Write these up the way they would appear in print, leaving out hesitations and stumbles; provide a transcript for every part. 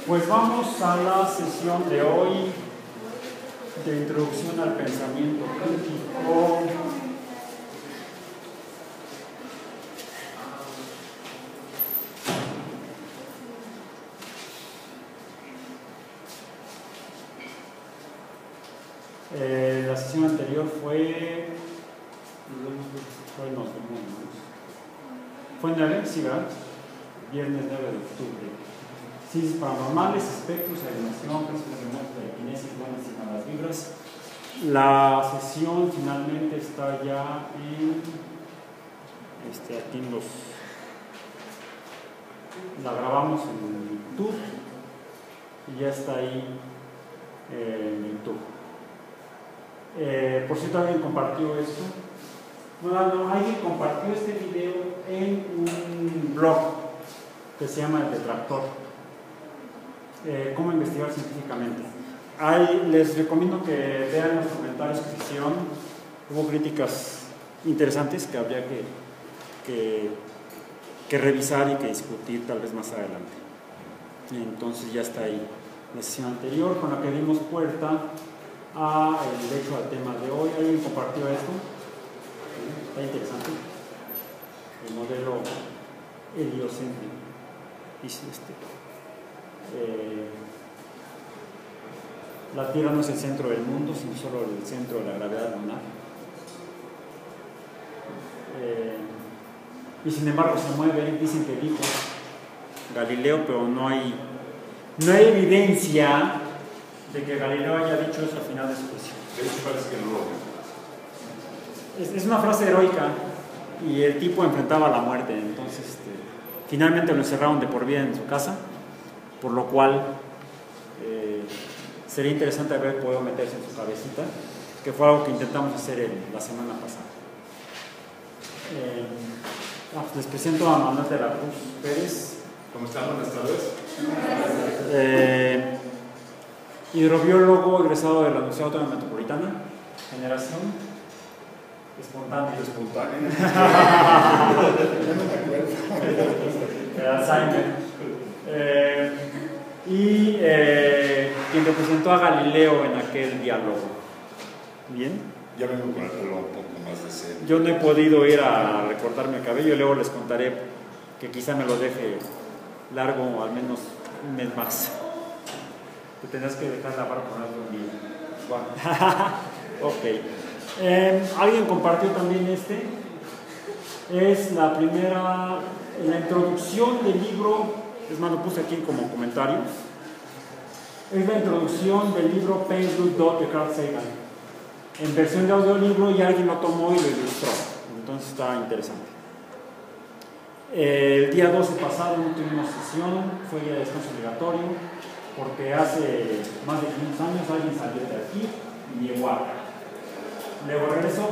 Pues vamos a la sesión de hoy de introducción al pensamiento crítico. La sesión anterior fue el 9, sí, ¿verdad? Viernes 9 de octubre. Ciencias paranormales, espectros, alineación, principios de telequinesis, buenas y malas vibras. La sesión finalmente está ya en aquí en los, la grabamos en YouTube y ya está ahí en YouTube. Por cierto, alguien compartió esto. No, alguien compartió este video en un blog que se llama El Detractor. Cómo investigar científicamente. Les recomiendo que vean los comentarios que hicieron. Hubo críticas interesantes que habría que revisar y que discutir tal vez más adelante. Entonces ya está ahí la sesión anterior con la que dimos puerta el hecho al tema de hoy. ¿Alguien compartió esto? Está interesante. El modelo heliocéntrico. Dice la Tierra no es el centro del mundo, sino solo el centro de la gravedad lunar. Y sin embargo se mueve, dicen que dijo Galileo, pero no hay evidencia de que Galileo haya dicho eso al final de su juicio. De hecho parece que no lo es una frase heroica y el tipo enfrentaba la muerte, entonces finalmente lo encerraron de por vida en su casa, por lo cual sería interesante haber podido meterse en su cabecita, que fue algo que intentamos hacer la semana pasada. Les presento a Manuel de la Cruz Pérez. ¿Cómo están? Buenas tardes. Hidrobiólogo egresado de la Universidad Autónoma Metropolitana, generación espontánea. Alzheimer. Y quien representó a Galileo en aquel diálogo. ¿Bien? Ya vengo con el pelo un poco más decente. Yo no he podido ir a recortarme el cabello, luego les contaré que quizá me lo deje largo al menos un mes más. Te tendrás que dejar la barba por algún día. Bueno. Ok. Alguien compartió también es la primera, la introducción del libro. Es más, lo puse aquí como comentario. Es la introducción del libro Pain's Good Dog de Carl Sagan, en versión de audiolibro, y alguien lo tomó y lo ilustró. Entonces está interesante. El día 12 pasado no tuvimos sesión, fue día de descanso obligatorio, porque hace más de 500 años alguien salió de aquí y llegó acá. Luego regresó.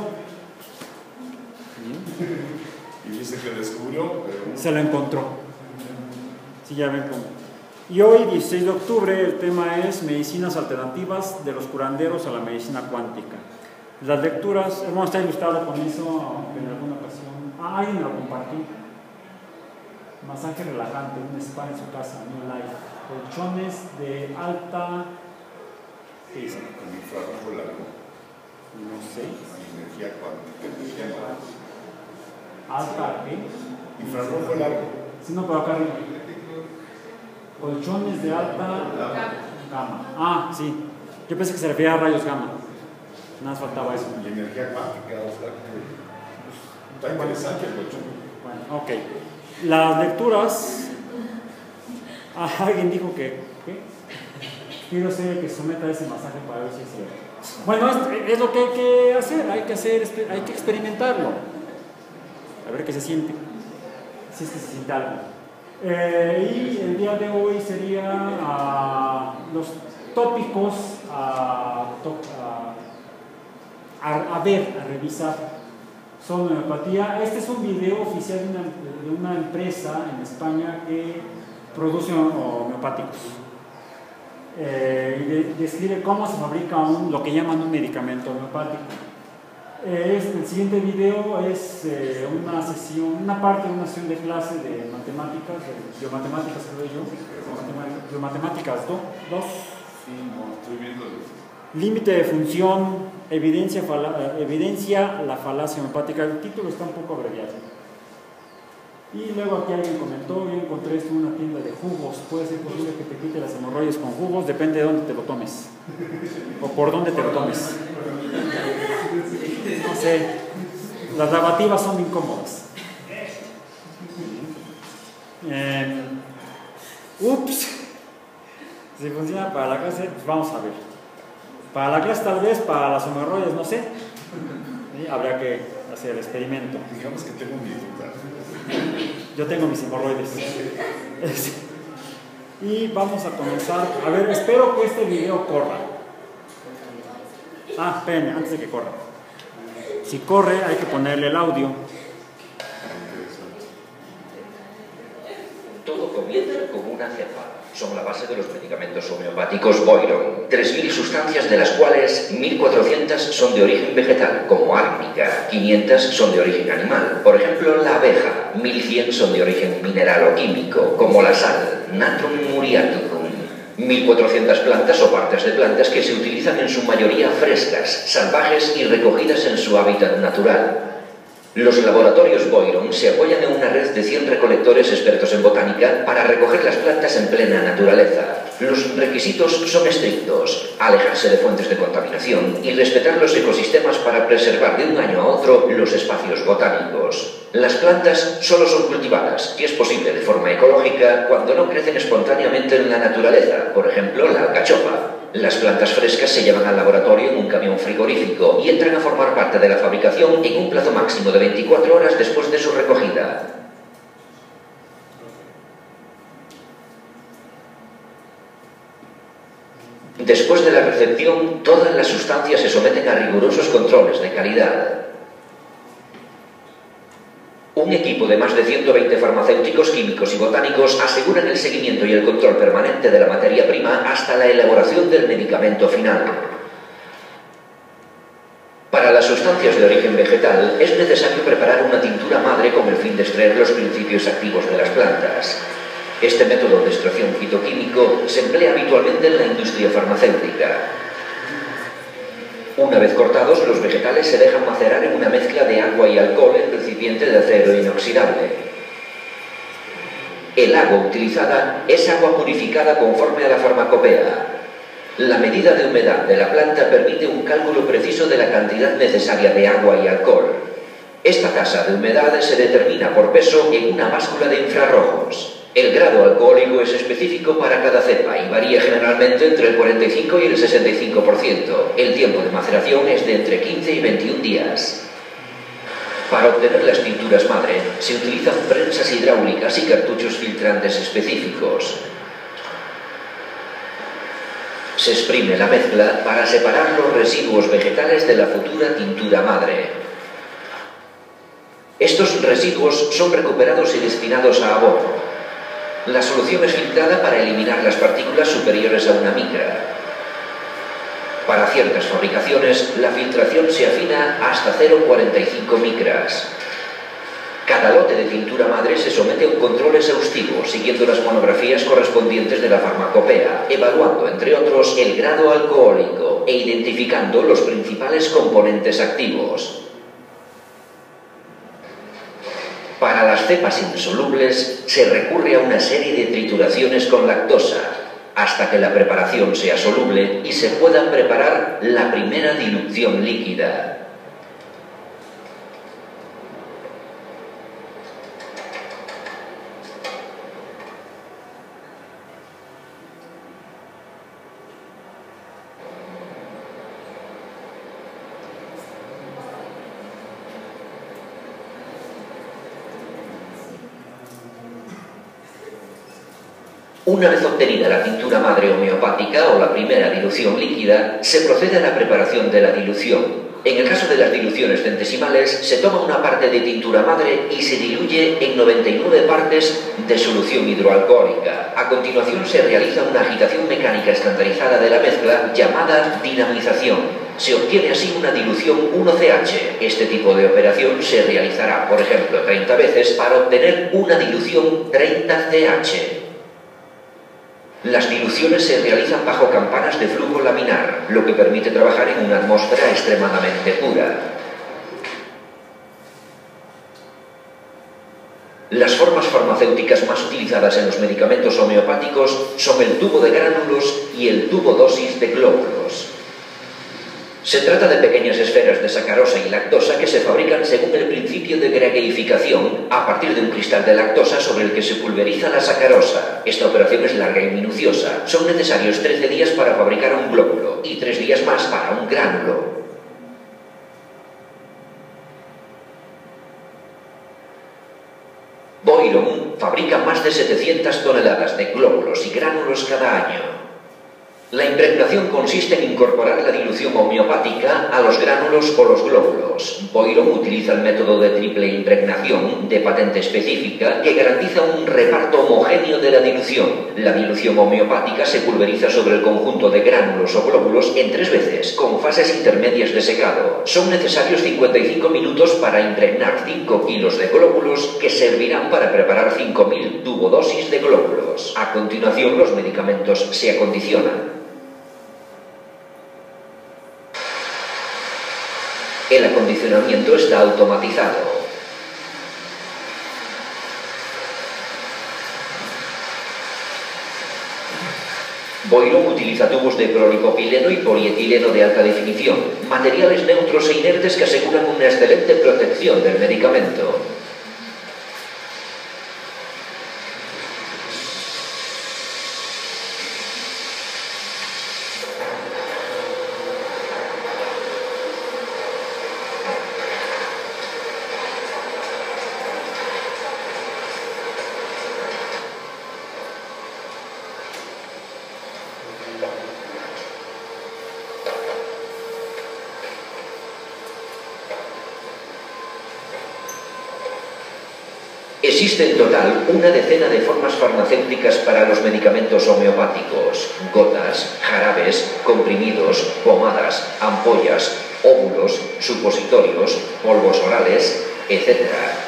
Y dice que descubrió, pero se lo encontró. Sí, ya ven cómo. Y hoy, 16 de octubre, el tema es medicinas alternativas de los curanderos a la medicina cuántica. Las lecturas, vamos a estar ilustrado con eso en alguna ocasión. Alguien me lo compartió. Masaje relajante, un spa en su casa, New Life. Colchones de alta. ¿Qué dice? con infrarrojo largo. No sé. Energía cuántica. ¿Alta qué? Infrarrojo largo. Sí, no, pero acá arriba. Colchones de alta gamma. Sí. Yo pensé que se refería a rayos gamma. Nada más faltaba eso. Y energía cuántica, o sea, está interesante el colchón. Bueno, ok. Las lecturas. Alguien dijo que. ¿Qué? Quiero ser el que someta ese masaje para ver si es cierto. Bueno, es lo que hay que hacer. Hay que experimentarlo. A ver qué se siente. Si es que se siente algo. Y el día de hoy sería los tópicos a revisar sobre homeopatía. Este es un video oficial de una empresa en España que produce homeopáticos. Y describe cómo se fabrica lo que llaman un medicamento homeopático. El siguiente video es una parte de una sesión de clase de matemáticas, de biomatemáticas, creo yo, de matemáticas 2. Sí, no, estoy viendo. Límite de función, evidencia la falacia homeopática. El título está un poco abreviado. Y luego aquí alguien comentó, yo encontré esto en una tienda de jugos. Puede ser posible que te quite las hemorroides con jugos, depende de dónde te lo tomes. O por dónde te lo tomes. No sé, las lavativas son incómodas. Si funciona para la clase, pues vamos a ver. Para la clase tal vez, para las hemorroides no sé. ¿Sí? Habría que hacer el experimento. Digamos que tengo mi duda. Yo tengo mis hemorroides. Y vamos a comenzar. A ver, espero que este video corra. Espérenme, antes de que corra. Si corre, hay que ponerle el audio. Todo comienza con una cepa. Son la base de los medicamentos homeopáticos Boiron. 3.000 sustancias, de las cuales 1.400 son de origen vegetal, como árnica. 500 son de origen animal, por ejemplo la abeja. 1.100 son de origen mineral o químico, como la sal, Natrum muriaticum. 1.400 plantas o partes de plantas que se utilizan en su mayoría frescas, salvajes y recogidas en su hábitat natural. Los laboratorios Boiron se apoyan en una red de 100 recolectores expertos en botánica para recoger las plantas en plena naturaleza. Los requisitos son estrictos: alejarse de fuentes de contaminación y respetar los ecosistemas para preservar de un año a otro los espacios botánicos. Las plantas solo son cultivadas, si es posible de forma ecológica, cuando no crecen espontáneamente en la naturaleza, por ejemplo la alcachofa. Las plantas frescas se llevan al laboratorio en un camión frigorífico y entran a formar parte de la fabricación en un plazo máximo de 24 horas después de su recogida. Después de la recepción, todas las sustancias se someten a rigurosos controles de calidad. Un equipo de más de 120 farmacéuticos, químicos y botánicos aseguran el seguimiento y el control permanente de la materia prima hasta la elaboración del medicamento final. Para las sustancias de origen vegetal es necesario preparar una tintura madre con el fin de extraer los principios activos de las plantas. Este método de extracción fitoquímico se emplea habitualmente en la industria farmacéutica. Una vez cortados, los vegetales se dejan macerar en una mezcla de agua y alcohol en recipiente de acero inoxidable. El agua utilizada es agua purificada conforme a la farmacopea. La medida de humedad de la planta permite un cálculo preciso de la cantidad necesaria de agua y alcohol. Esta tasa de humedad se determina por peso en una báscula de infrarrojos. El grado alcohólico es específico para cada cepa y varía generalmente entre el 45 y el 65%. El tiempo de maceración es de entre 15 y 21 días. Para obtener las tinturas madre, se utilizan prensas hidráulicas y cartuchos filtrantes específicos. Se exprime la mezcla para separar los residuos vegetales de la futura tintura madre. Estos residuos son recuperados y destinados a abono. La solución es filtrada para eliminar las partículas superiores a una micra. Para ciertas fabricaciones, la filtración se afina hasta 0,45 micras. Cada lote de tintura madre se somete a un control exhaustivo, siguiendo las monografías correspondientes de la farmacopea, evaluando, entre otros, el grado alcohólico e identificando los principales componentes activos. Para las cepas insolubles se recurre a una serie de trituraciones con lactosa, hasta que la preparación sea soluble y se pueda preparar la primera dilución líquida. Una vez obtenida la tintura madre homeopática o la primera dilución líquida, se procede a la preparación de la dilución. En el caso de las diluciones centesimales, se toma una parte de tintura madre y se diluye en 99 partes de solución hidroalcohólica. A continuación se realiza una agitación mecánica estandarizada de la mezcla llamada dinamización. Se obtiene así una dilución 1CH. Este tipo de operación se realizará, por ejemplo, 30 veces para obtener una dilución 30CH. Las diluciones se realizan bajo campanas de flujo laminar, lo que permite trabajar en una atmósfera extremadamente pura. Las formas farmacéuticas más utilizadas en los medicamentos homeopáticos son el tubo de gránulos y el tubo dosis de glóbulos. Se trata de pequeñas esferas de sacarosa y lactosa que se fabrican según el principio de greguificación a partir de un cristal de lactosa sobre el que se pulveriza la sacarosa. Esta operación es larga y minuciosa. Son necesarios 13 días para fabricar un glóbulo y 3 días más para un gránulo. Boiron fabrica más de 700 toneladas de glóbulos y gránulos cada año. La impregnación consiste en incorporar la dilución homeopática a los gránulos o los glóbulos. Boiron utiliza el método de triple impregnación de patente específica que garantiza un reparto homogéneo de la dilución. La dilución homeopática se pulveriza sobre el conjunto de gránulos o glóbulos en 3 veces, con fases intermedias de secado. Son necesarios 55 minutos para impregnar 5 kilos de glóbulos que servirán para preparar 5.000 tubodosis de glóbulos. A continuación, los medicamentos se acondicionan. El acondicionamiento está automatizado. Boiron utiliza tubos de cloripropileno y polietileno de alta definición, materiales neutros e inertes que aseguran una excelente protección del medicamento. Existe en total una decena de formas farmacéuticas para los medicamentos homeopáticos: gotas, jarabes, comprimidos, pomadas, ampollas, óvulos, supositorios, polvos orales, etc.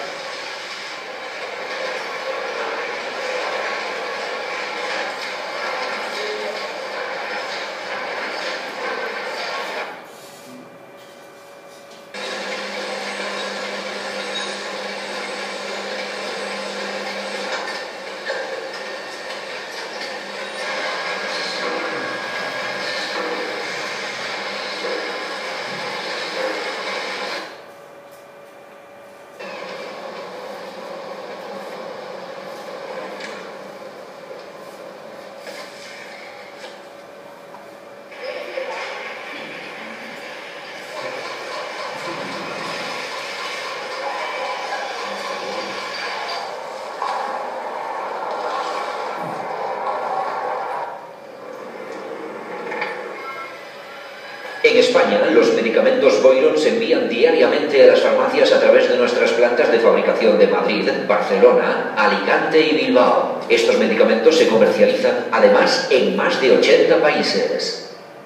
En España, los medicamentos Boiron se envían diariamente a las farmacias a través de nuestras plantas de fabricación de Madrid, Barcelona, Alicante y Bilbao. Estos medicamentos se comercializan, además, en más de 80 países.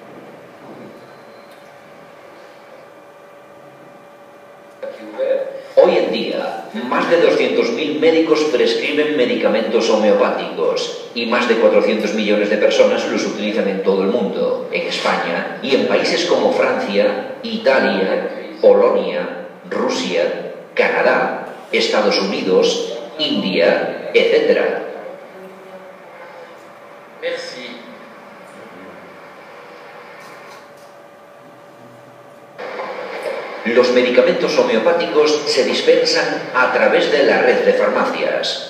Hoy en día, más de 200.000 médicos prescriben medicamentos homeopáticos y más de 400 millones de personas los utilizan en todo el mundo, en España y en países como Francia, Italia, Polonia, Rusia, Canadá, Estados Unidos, India, etc. Merci. Los medicamentos homeopáticos se dispensan a través de la red de farmacias.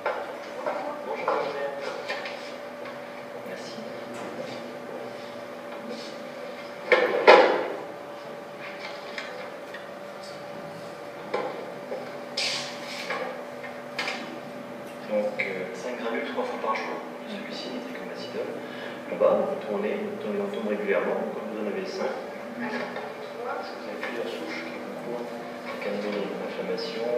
Donc 5 granules 3 fois par jour. Celui-ci, nitricomacidol. Là-bas, vous tournez en tombe régulièrement, comme vous en avez 5. Parce que vous avez plusieurs souches qui concourent à calmer l'inflammation.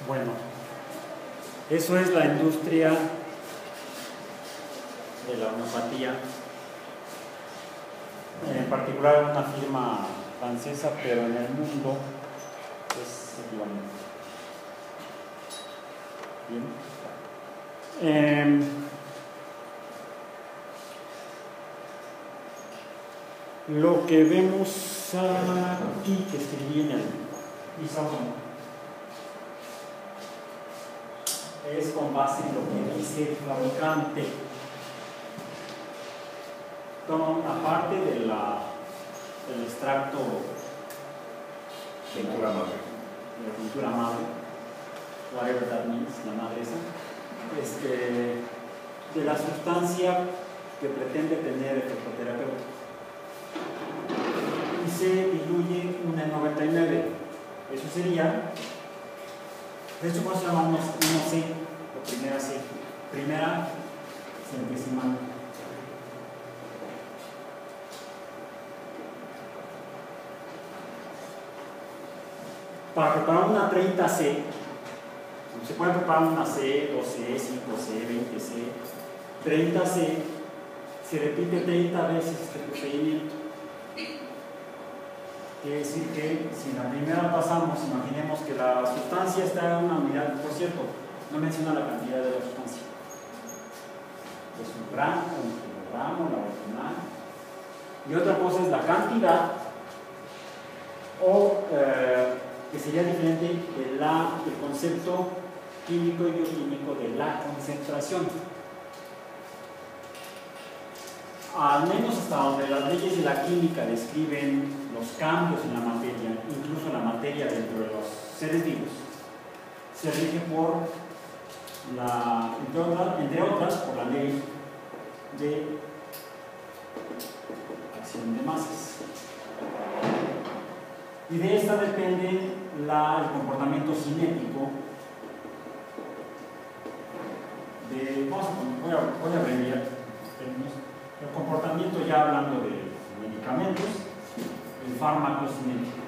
Bueno, eso es la industria de la homeopatía, en particular una firma francesa, pero en el mundo es equivalente. Bien. Lo que vemos aquí, que escribí en el pizarrón, es con base en lo que dice el fabricante. Toma una parte del extracto de la pintura madre, whatever that means, la madre esa, de la sustancia que pretende tener efecto terapéutico, y se diluye una en 99. Eso sería, de hecho, por eso llamamos 1C o primera C, primera centesimal. Para preparar una 30C, se puede preparar una C, 2C, 5C, 20C, 30C, se repite 30 veces este procedimiento. Quiere decir que si en la primera pasamos, imaginemos que la sustancia está en una unidad, por cierto, no menciona la cantidad de la sustancia. Es un gramo, un kilogramo, la original. Y otra cosa es la cantidad, o que sería diferente del concepto químico y bioquímico de la concentración. Al menos hasta donde las leyes de la química describen los cambios en la materia, incluso la materia dentro de los seres vivos, se rige por entre otras, por la ley de acción de masas. Y de esta depende el comportamiento cinético voy a abreviar términos. El comportamiento, ya hablando de medicamentos, el fármaco cinético.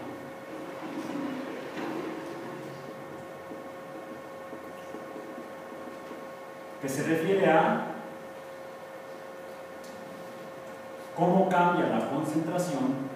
Que se refiere a cómo cambia la concentración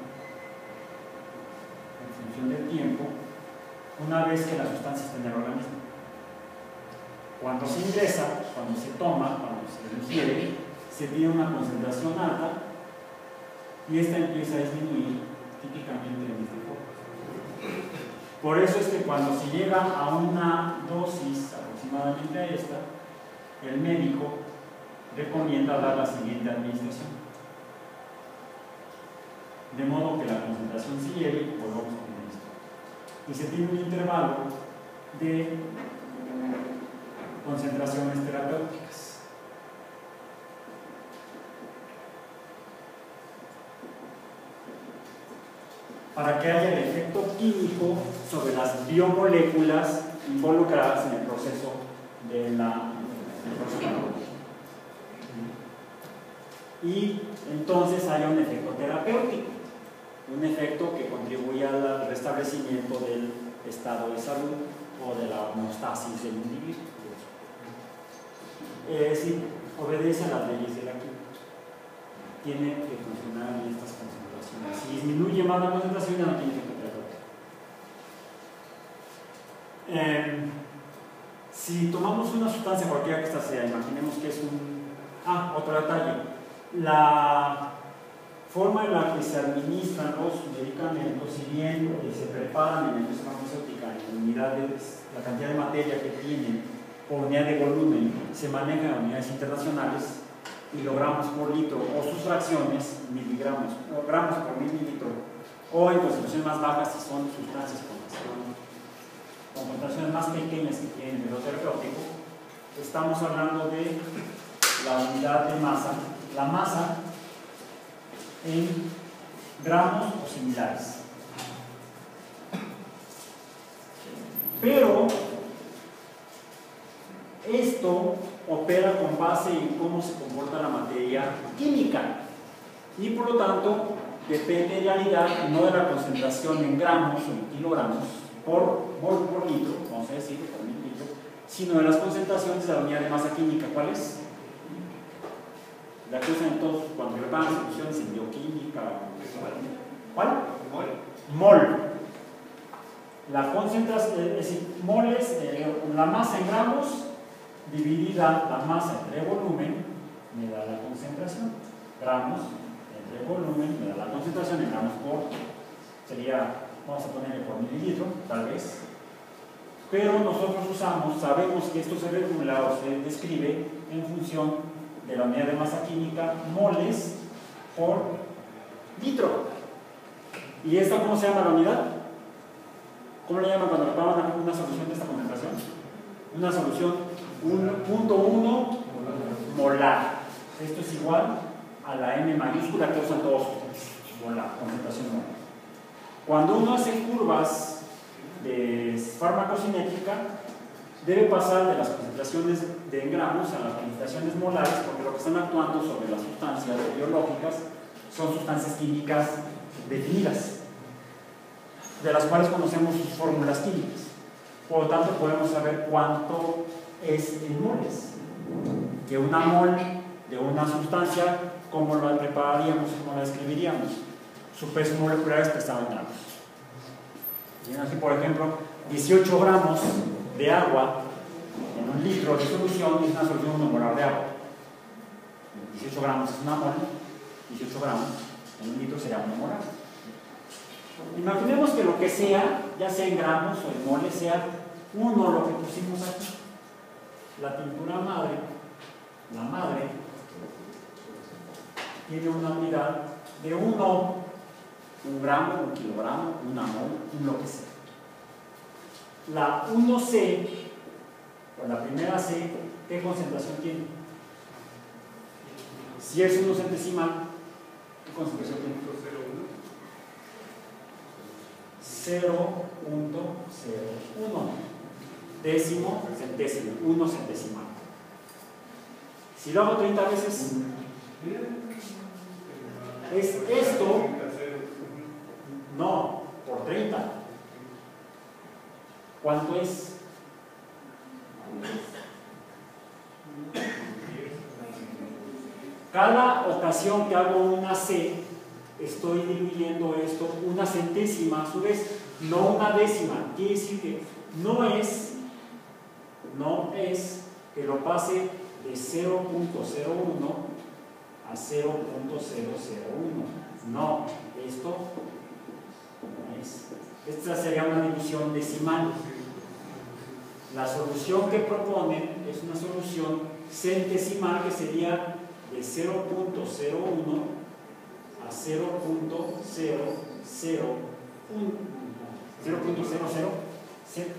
en función del tiempo una vez que la sustancia está en el organismo. Cuando se ingresa, cuando se toma, cuando se ingiere, se tiene una concentración alta y esta empieza a disminuir típicamente en este foco. Por eso es que cuando se llega a una dosis aproximadamente a esta, el médico recomienda dar la siguiente administración. De modo que la concentración se lleve y volvamos con esto. Y se tiene un intervalo de concentraciones terapéuticas. Para que haya el efecto químico sobre las biomoléculas involucradas en el proceso del proceso. Y entonces haya un efecto terapéutico, un efecto que contribuya al restablecimiento del estado de salud o de la homeostasis del individuo. Es decir, obedece a las leyes de la química. Tiene que funcionar en estas concentraciones. Si disminuye más la concentración, ya no tiene efecto terapéutico. Si tomamos una sustancia cualquiera que esta sea, imaginemos que es otro detalle. La forma en la que se administran los medicamentos, si bien se preparan en la industria farmacéutica en unidades, la cantidad de materia que tienen por unidad de volumen, se maneja en unidades internacionales, kilogramos por litro, o sus fracciones, miligramos, gramos por mililitro, o en concentraciones más bajas si son sustancias con concentraciones más pequeñas que tienen el terapéutico. Estamos hablando de la unidad de masa, la masa en gramos o similares. Pero esto opera con base en cómo se comporta la materia química y por lo tanto depende en realidad no de la concentración en gramos o en kilogramos por litro, vamos a decir, por sino de las concentraciones de la unidad de masa química. ¿Cuál es? La que usan todos cuando preparan soluciones en bioquímica. ¿Cuál? Mol. La concentración, es decir, mol es la masa en gramos dividida la masa entre volumen, me da la concentración. Gramos entre volumen, me da la concentración en gramos por, sería, vamos a ponerle por mililitro, tal vez. Pero nosotros sabemos que esto se regula o se describe en función de la unidad de masa química, moles por litro. ¿Y esta cómo se llama la unidad? ¿Cómo le llaman cuando preparan una solución de esta concentración? Una solución 1.1 molar. Esto es igual a la M mayúscula que usan todos ustedes, molar, concentración molar. Cuando uno hace curvas de farmacocinética, debe pasar de las concentraciones de gramos a las concentraciones molares, porque lo que están actuando sobre las sustancias biológicas son sustancias químicas definidas, de las cuales conocemos sus fórmulas químicas. Por lo tanto, podemos saber cuánto es en moles. Que una mol de una sustancia, ¿cómo la prepararíamos? ¿Cómo la describiríamos? Su peso molecular expresado en gramos. Y aquí, por ejemplo, 18 gramos de agua en un litro de solución es una solución 1 molar de agua. 18 gramos es una mol, 18 gramos en un litro sería 1 molar. Imaginemos que lo que sea, ya sea en gramos o en moles, sea 1 lo que pusimos aquí. La tintura madre, la madre, tiene una unidad de 1, 1 gramo, 1 kilogramo, 1 mol, lo que sea. La 1C, o la primera C, ¿qué concentración tiene? Si es 1 centesimal, ¿qué concentración tiene? 0.01 décimo, centésimo, 1 centesimal. Si lo hago 30 veces, es esto, no, por 30. ¿Cuánto es? Cada ocasión que hago una C, estoy diluyendo esto 1 centésima a su vez, no 1 décima. Quiere decir que no es que lo pase de 0.01 a 0.001. No, esto no es. Esta sería una división decimal. La solución que proponen es una solución centesimal que sería de 0.01 a 0.00.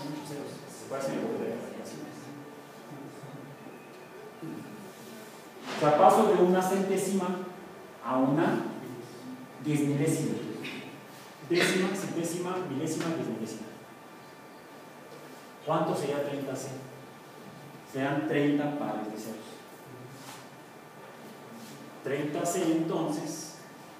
O sea, paso de 1 centésima a 1 diezmilésima. Décima, centésima, milésima, diezmilésima. ¿Cuánto sería 30C? Serían 30 pares de ceros. 30C entonces,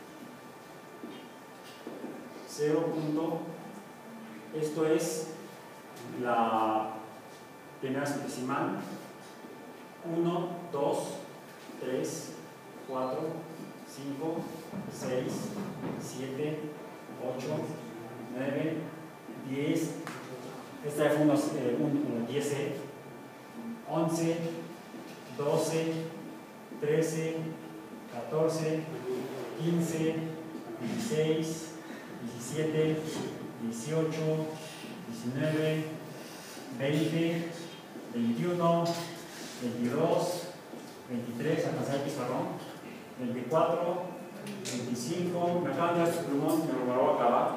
0. Esto es la primera centesimal. 1, 2, 3, 4, 5, 6, 7, 8, 9, 10. Esta fue unos 10C, 11, 12, 13, 14, 15, 16, 17, 18, 19, 20, 21, 22, 23, alcanzar el pizarrón, 24, 25, me acaban de dar su plumón, me lo voy a acabar,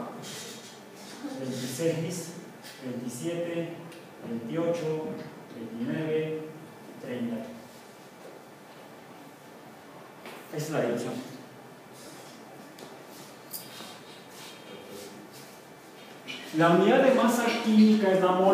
26, 27, 28, 29, 30. Esa es la división. La unidad de masa química es la mol.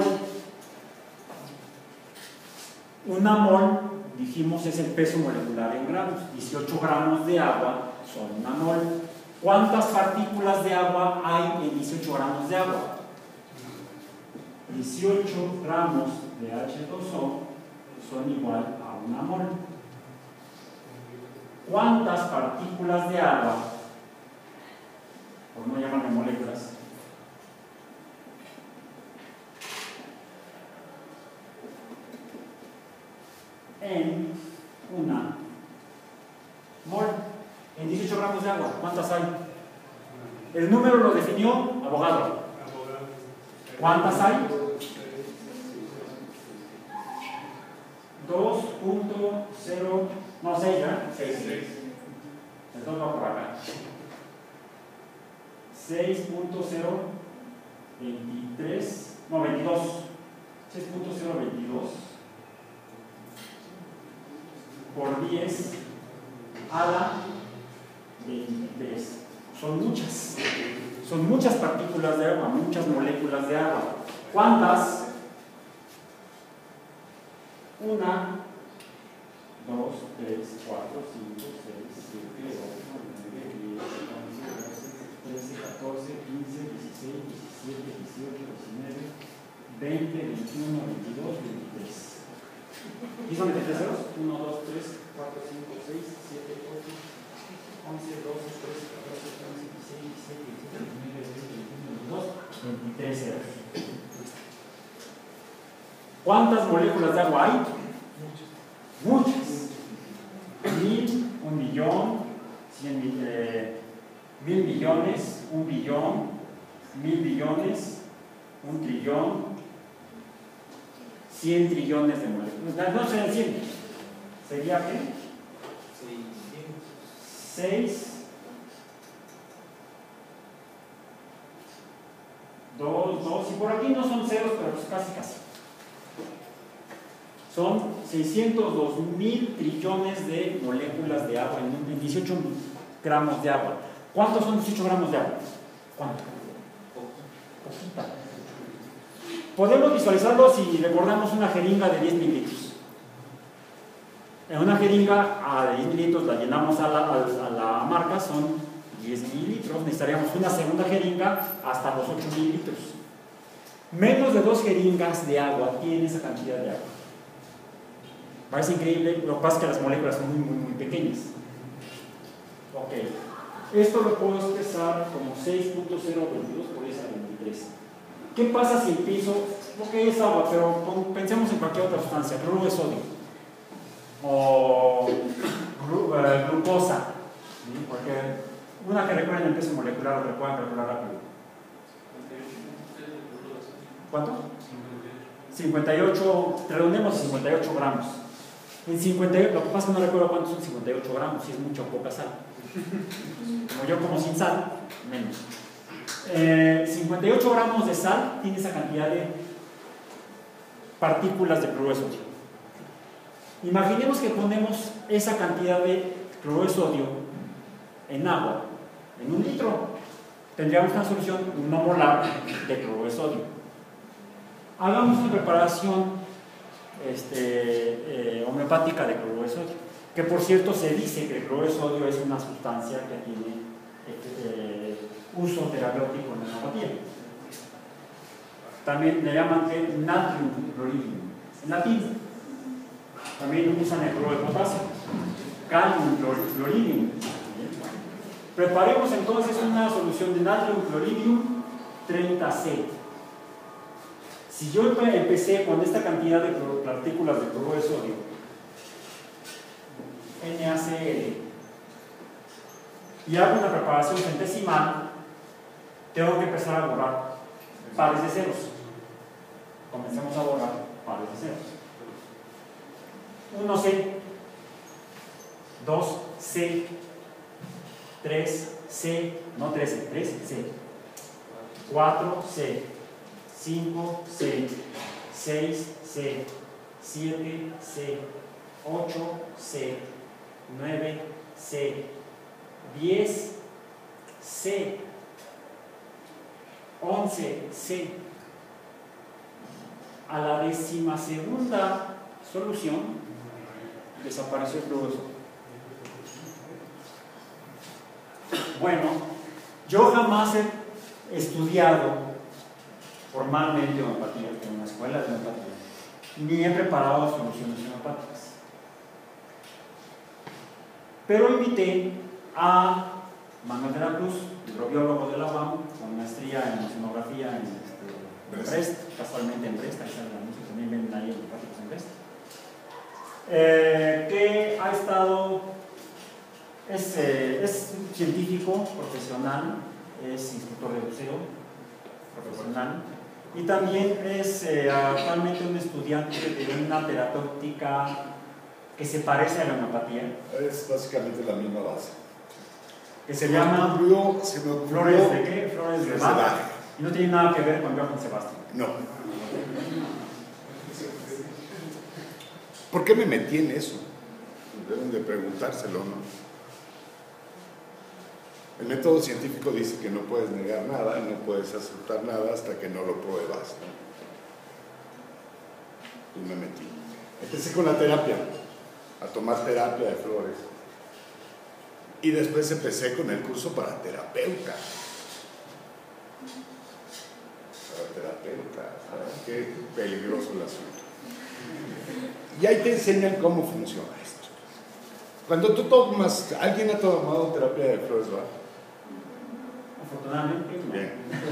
Una mol, dijimos, es el peso molecular en gramos. 18 gramos de agua son una mol. ¿Cuántas partículas de agua hay en 18 gramos de agua? 18 gramos de H2O son igual a 1 mol. ¿Cuántas partículas de agua, por no llamarle moléculas, en 1 mol? En 18 gramos de agua, ¿cuántas hay? El número lo definió Avogadro. ¿Cuántas hay? 2.0, no, 6, ¿verdad? 6. Entonces va por acá. 6.023, no, 22. 6.022 por 10 a la 23. Son muchas partículas de agua, muchas moléculas de agua. ¿Cuántas? 1, 2, 3, 4, 5, 6, 7, 8, 9, 10, 11, 12, 13, 14, 15, 16, 17, 18, 19, 20, 21, 22, 23. ¿Y son 23 ceros? 1, 2, 3, 4, 5, 6, 7, 8, 11, 12, 13, 14, 15, 16, 17, 18, 19, 20, 21, 22, 23 ceros. ¿Cuántas moléculas de agua hay? Muchas. 1000, 1 millón, 1000 millones, 1 billón, 1000 billones, 1 trillón, 100 trillones de moléculas. No serían 100. ¿Sería qué? 6, 2, 2. Y por aquí no son ceros, pero pues casi. Son 602.000 trillones de moléculas de agua en 18 gramos de agua. ¿Cuántos son 18 gramos de agua? ¿Cuánto? Poquita. Podemos visualizarlo si recordamos una jeringa de 10 mililitros. En una jeringa de 10 mililitros la llenamos a la marca, son 10 mililitros. Necesitaríamos una segunda jeringa hasta los 8 mililitros. Menos de 2 jeringas de agua tiene esa cantidad de agua. Parece increíble, lo que pasa es que las moléculas son muy pequeñas. Ok, esto lo puedo expresar como 6.022 por esa 23. ¿Qué pasa si empiezo? Ok, es agua, pero pensemos en cualquier otra sustancia, cloruro de sodio o glucosa, ¿sí? Porque una que recuerden el peso molecular lo recuerdan calcular rápido. ¿Cuánto? 58, redondemos a 58 gramos. En 58, lo que pasa es que no recuerdo cuántos son 58 gramos, si es mucha o poca sal. Como yo como sin sal, menos. 58 gramos de sal tiene esa cantidad de partículas de cloruro de sodio. Imaginemos que ponemos esa cantidad de cloruro de sodio en agua, en 1 litro. Tendríamos una solución 1 molar de cloruro de sodio. Hagamos una preparación homeopática de cloruro de sodio, que por cierto se dice que el cloruro de sodio es una sustancia que tiene uso terapéutico en la homeopatía. También le llaman natrium chloride en latín. También usan el cloruro de potasio, kalium chloridium. Preparemos entonces una solución de natrium chloridium 30C. Si yo empecé con esta cantidad de partículas de cloruro de sodio, NaCl, y hago una preparación centesimal, tengo que empezar a borrar pares de ceros. Comencemos a borrar pares de ceros. 1C, 2C, 3C, no 13, 3C, 4C, 5C, 6C, 7C, 8C, 9C, 10C, 11C. A la 12ª solución desapareció el cloruro. Bueno, yo jamás he estudiado formalmente homeopatía, en una escuela de homeopatía, ni he preparado soluciones homeopáticas. Pero invité a Manuel de la Cruz, hidrobiólogo de la UAM, con maestría en oceanografía en Brest, casualmente en Brest, ahí está el anuncio, también ven ahí homeopáticos en Brest, que ha estado, es científico profesional, es instructor de buceo profesional y también es actualmente un estudiante de una terapéutica que se parece a la homeopatía. Es básicamente la misma base. Que se llama se me ocurrió, ¿Flores de qué? Flores de Bach. Y no tiene nada que ver con Johann Sebastian. No. ¿Por qué me metí en eso? Deben de preguntárselo, ¿no? El método científico dice que no puedes negar nada, no puedes aceptar nada hasta que no lo pruebas, ¿no? Y me metí. Empecé con la terapia, a tomar terapia de flores. Y después empecé con el curso para terapeuta. Para terapeuta, ¿sabes? Qué peligroso el asunto. Y ahí te enseñan cómo funciona esto. Cuando tú tomas, ¿alguien ha tomado terapia de flores, va? Afortunadamente. Bien.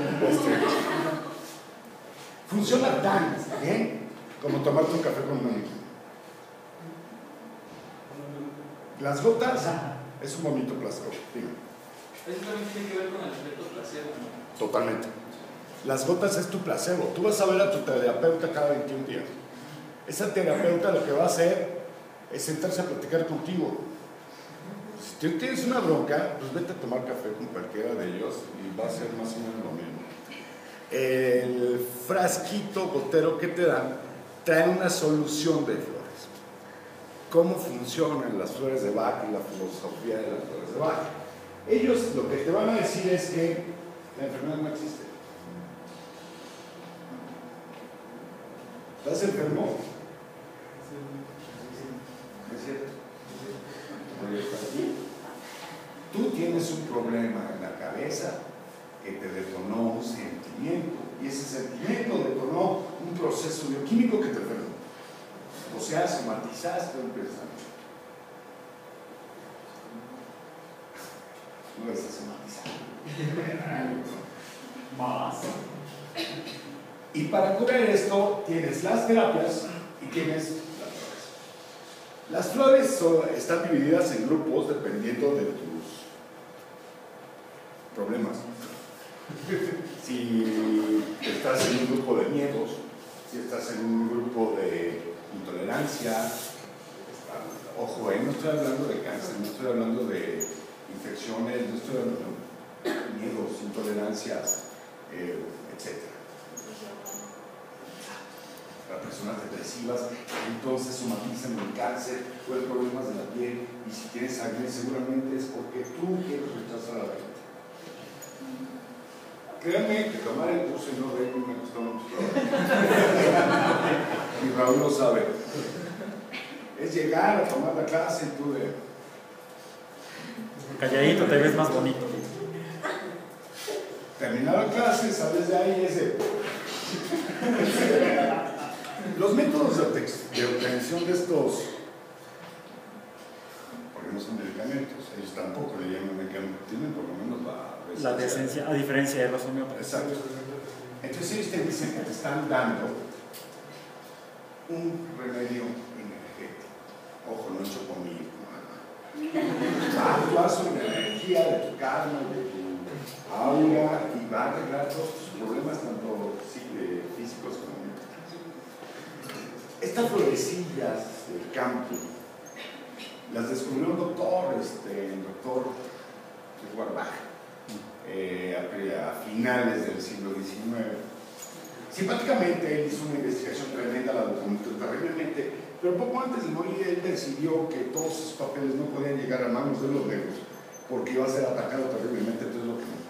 Funciona tan bien como tomarte un café con un amigo. Las gotas es un bonito placebo. Dime. Eso también tiene que ver con el efecto placebo, ¿no? Totalmente. Las gotas es tu placebo. Tú vas a ver a tu terapeuta cada 21 días. Esa terapeuta lo que va a hacer es sentarse a platicar contigo. Si tú tienes una bronca, pues vete a tomar café con cualquiera de ellos y va a ser más o menos lo mismo. El frasquito gotero que te dan trae una solución de flores. Cómo funcionan las flores de Bach y la filosofía de las flores de Bach. Ellos lo que te van a decir es que la enfermedad no existe. ¿Estás enfermo? ¿Es cierto? Tú tienes un problema en la cabeza que te detonó un sentimiento y ese sentimiento detonó un proceso bioquímico que te enfermó. O sea, somatizaste un pensamiento. No es somatizar. Más. Y para curar esto tienes las terapias y tienes las flores. Las flores están divididas en grupos dependiendo de tus problemas. Si estás en un grupo de miedos, si estás en un grupo de intolerancia, ojo, no estoy hablando de cáncer, no estoy hablando de infecciones, no estoy hablando de miedos, intolerancias, etc. Para personas depresivas, entonces somatizan el cáncer o el problemas de la piel, y si tienes acné seguramente es porque tú quieres rechazar a la gente. Créanme que tomar el curso y no reír me costó mucho trabajo. Y Raúl lo sabe. Es llegar a tomar la clase y tú de... Calladito te ves más bonito. Terminar la clase, sales de ahí y es de... Los métodos de obtención de estos, porque no son medicamentos, ellos tampoco le llaman medicamentos, tienen por lo menos la decencia, a diferencia de los homeópatas. Exacto. Entonces ellos te dicen que te están dando un remedio energético. Ojo, no hecho conmigo. Tú vas una energía de tu karma, de tu aura, y va a arreglar todos tus problemas, tanto físicos como mentales. Estas florecillas del campo las descubrió un doctor, el doctor Edward Bach, a finales del siglo XIX. Simpáticamente él hizo una investigación tremenda, la documentó terriblemente, pero poco antes de morir él decidió que todos esos papeles no podían llegar a manos de los negros porque iba a ser atacado terriblemente, entonces lo quemó.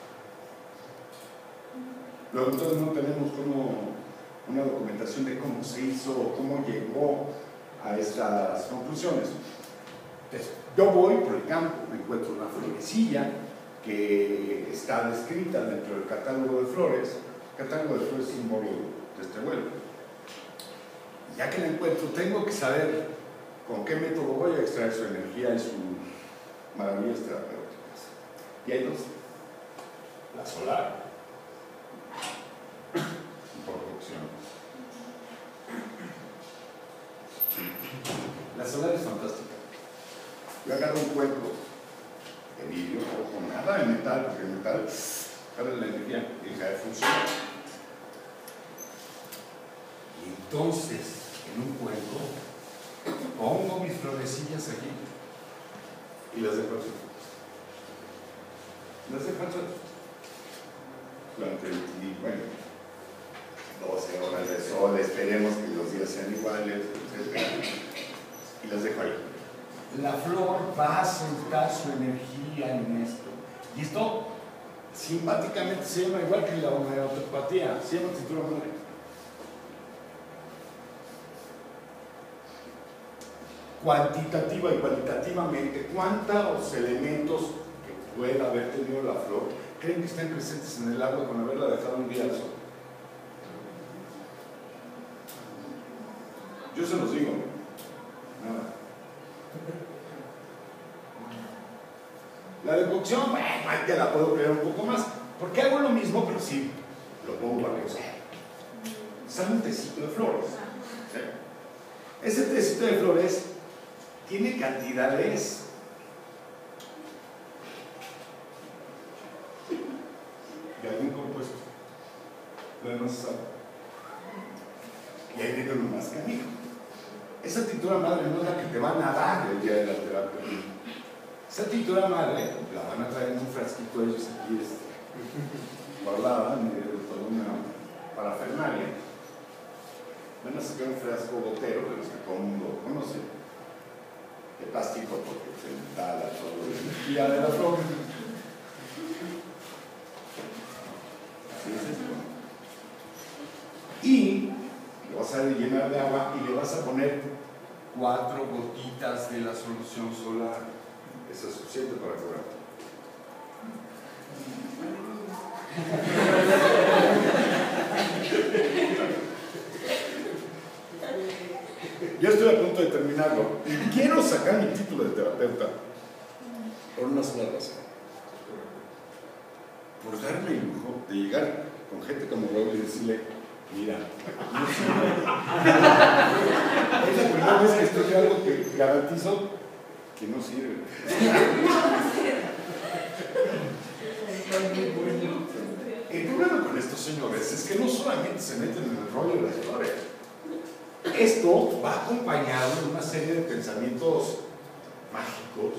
Luego entonces no tenemos una documentación de cómo se hizo, cómo llegó a estas conclusiones. Entonces, yo voy por el campo, me encuentro una florecilla que está descrita dentro del catálogo de flores, catálogo de flores símbolo de este vuelo. Ya que la encuentro, tengo que saber con qué método voy a extraer su energía y sus maravillas terapéuticas. Y hay dos. La solar, por cocción. La solar es fantástica. Yo agarro un cuenco de vidrio o con nada de metal, porque el metal agarra la energía y deja de funcionar. Y entonces, en un cuenco, pongo mis florecillas aquí y las dejo así. Las dejo así. Durante, bueno, 12 horas de sol, esperemos que los días sean iguales, etc. Y las dejo ahí. La flor va a soltar su energía en esto. Y esto, simpáticamente, se llama igual que la homeopatía, se llama tintura madre. Cuantitativa y cualitativamente, ¿cuántos elementos que pueda haber tenido la flor creen que están presentes en el agua con haberla dejado un día al sol? Yo se los digo, nada. La decocción, bueno, ahí te la puedo creer un poco más, porque hago lo mismo, pero sí, lo pongo a reusar. Sale un tecito de flores. ¿Sí? Ese tecito de flores tiene cantidades de algún compuesto. Lo demás es agua. Y ahí viene lo más canijo. Esa tintura madre no es la que te van a dar el día de la terapia. Esa tintura madre la van a traer en un frasquito ellos aquí guardada en medio de toda una parafernalia. Van a sacar un frasco gotero de los que todo el mundo conoce, de plástico porque se instala todo la energía de la flor. Así es esto. Y lo vas a llenar de agua y le vas a poner 4 gotitas de la solución solar. Eso es suficiente para curar. Yo estoy a punto de terminarlo y quiero sacar mi título de terapeuta por una sola razón. Por darme el lujo de llegar con gente como Raúl y decirle: mira, no sirve. Es la primera vez que estoy en algo que garantizo que no sirve. El problema con estos señores es que no solamente se meten en el rollo de las flores. Esto va acompañado de una serie de pensamientos mágicos,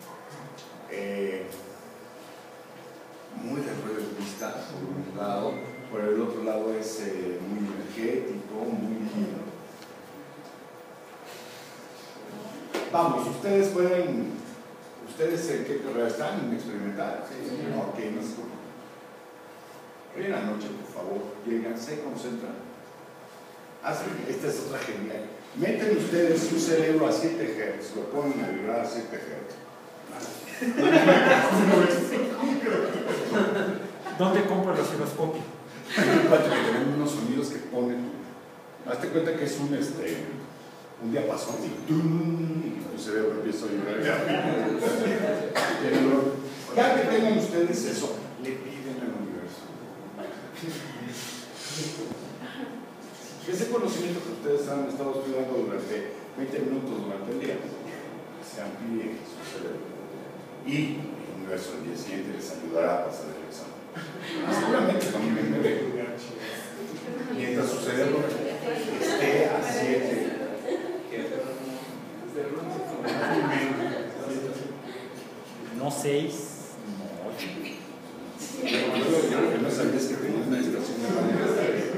muy realistas, por un lado, por el otro lado es muy energético, muy lindo. Vamos, ustedes en qué carrera están, en experimental, ¿sí? No, ok, no se preocupen. Hoy en la noche, por favor, llegan, se concentran. Esta es otra genial. Meten ustedes su cerebro a 7 Hz, lo ponen a vibrar a 7 Hz. ¿Dónde compra el osciloscopio? Fíjate que tenemos unos sonidos que ponen. Hazte cuenta que es un diapasón y tu cerebro empieza a vibrar. Ya que tengan ustedes eso, le piden al universo. Ese conocimiento que ustedes han estado estudiando durante 20 minutos durante el día, se amplíe su cerebro. Y el universo al día siguiente les ayudará a pasar el examen. Seguramente también en breve. Mientras su cerebro esté a 7. No 6, no 8. Yo lo que no sabía es que tenía una estación de radio.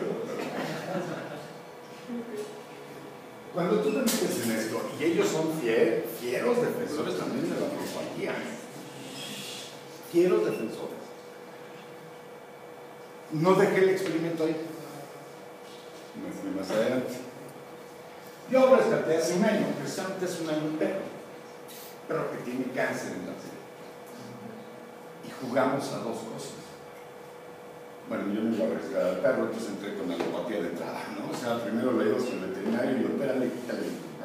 Cuando tú te metes en esto, y ellos son fieros defensores también de la homeopatía, fieros defensores. No dejé el experimento ahí, me fui más adelante. Yo rescaté hace un año, precisamente hace un año entero, pero que tiene cáncer en la cerebro. Y jugamos a 2 cosas. Bueno, yo me iba a arriesgar al perro, entonces entré con alopatía de entrada, ¿no? O sea, primero le ibas al veterinario y yo, espérale, quítale,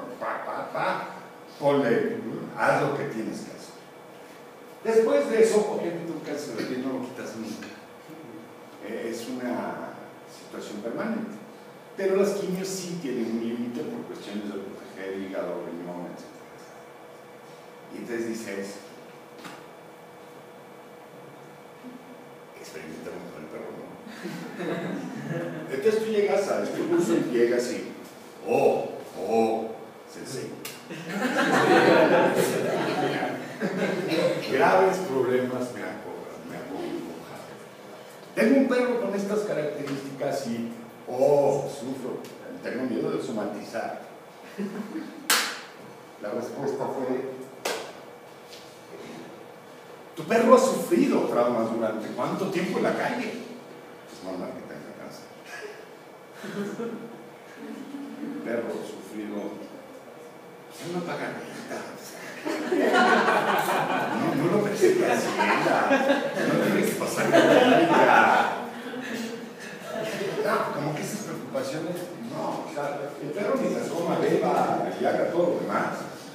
ponle, haz lo que tienes que hacer. Después de eso, obviamente un cáncer de piel no lo quitas nunca. Es una situación permanente. Pero las quimios sí tienen un límite por cuestiones de proteger el hígado, riñón, etc. Y entonces dices, experimentamos con el perro, ¿no? Entonces tú llegas a este curso y llegas y, sensei. Graves problemas me acongojado. Tengo un perro con estas características y, sufro, tengo miedo de somatizar. La respuesta fue, tu perro ha sufrido traumas durante ¿cuánto tiempo en la calle? Es normal que tenga cáncer. Perro sufrido, es una pagadita. No lo presente a Hacienda, no tiene que pasar la vida. No, como que esas preocupaciones, no, o sea, el perro ni se asoma, beba y haga todo lo demás.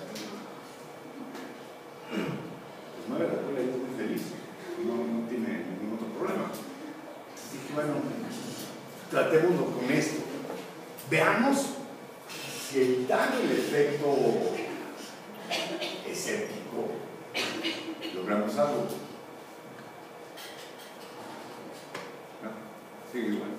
Pues no era la cola, es muy feliz, no tiene ningún otro problema. Entonces dije, bueno, tratémoslo con esto. Veamos si evitando el efecto escéptico logramos algo. ¿No? Sigue igual.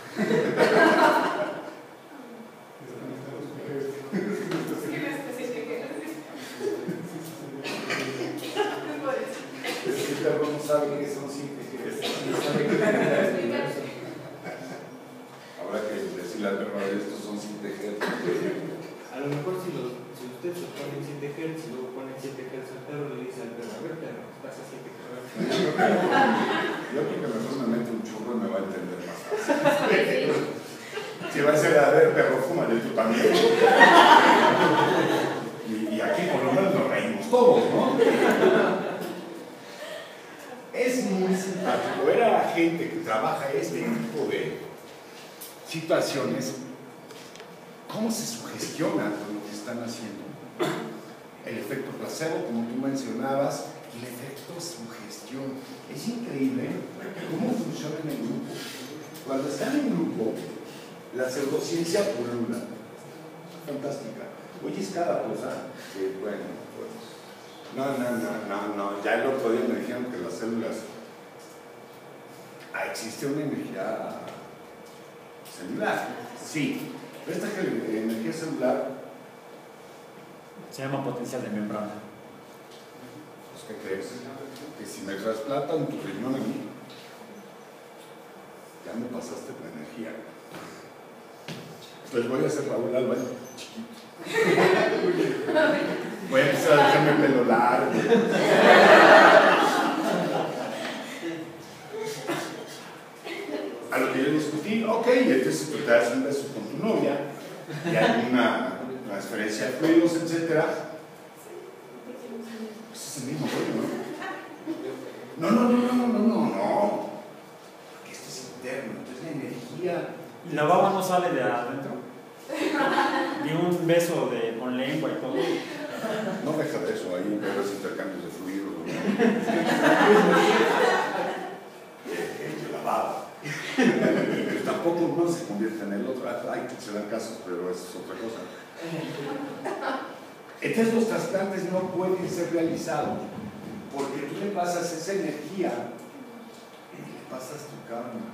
El perro no sabe qué son síntesis. Habrá que decirle al perro, estos son síntesis. A lo mejor si usted se pone en 7 Hz y luego pone 7 Hz al perro, le dice al perro, a ver perro, estás a 7 Hz. Yo creo que mejor me mete un churro y me va a entender más fácil. Si va a ser, a ver, perro, fúmale tú también. Y aquí por lo menos nos reímos todos, ¿no? Es muy simpático ver a la gente que trabaja este tipo de situaciones, cómo se sugestionan con lo que están haciendo. El efecto placebo, como tú mencionabas, el efecto sugestión. Es increíble cómo funciona en el grupo. Cuando están en grupo, la pseudociencia pulula. Fantástica. Oyes cada cosa que, bueno, pues. No. Ya el otro día me dijeron que las células. Existe una energía celular. Sí. Pero esta energía celular se llama potencial de membrana. Pues, ¿qué crees? Que si me trasplantan tu riñón a mí, ya me pasaste la energía. Pues voy a hacer Raúl Alba chiquito. Voy a empezar a dejarme el pelo largo. A lo que yo discutí, ok, entonces si tú te das un beso con tu novia y hay una transferencia de fluidos, etc. Pues es el mismo rollo, ¿no? No. Porque esto es interno, esto es la energía. ¿Y la baba no sale de adentro? Ni un beso con lengua y todo. No deja de eso, ahí ves intercambios de fluidos, ¿no? La baba. Tampoco uno se convierte en el otro. Hay que se dan casos, pero eso es otra cosa. Entonces los trasplantes no pueden ser realizados porque tú le pasas esa energía y le pasas tu karma.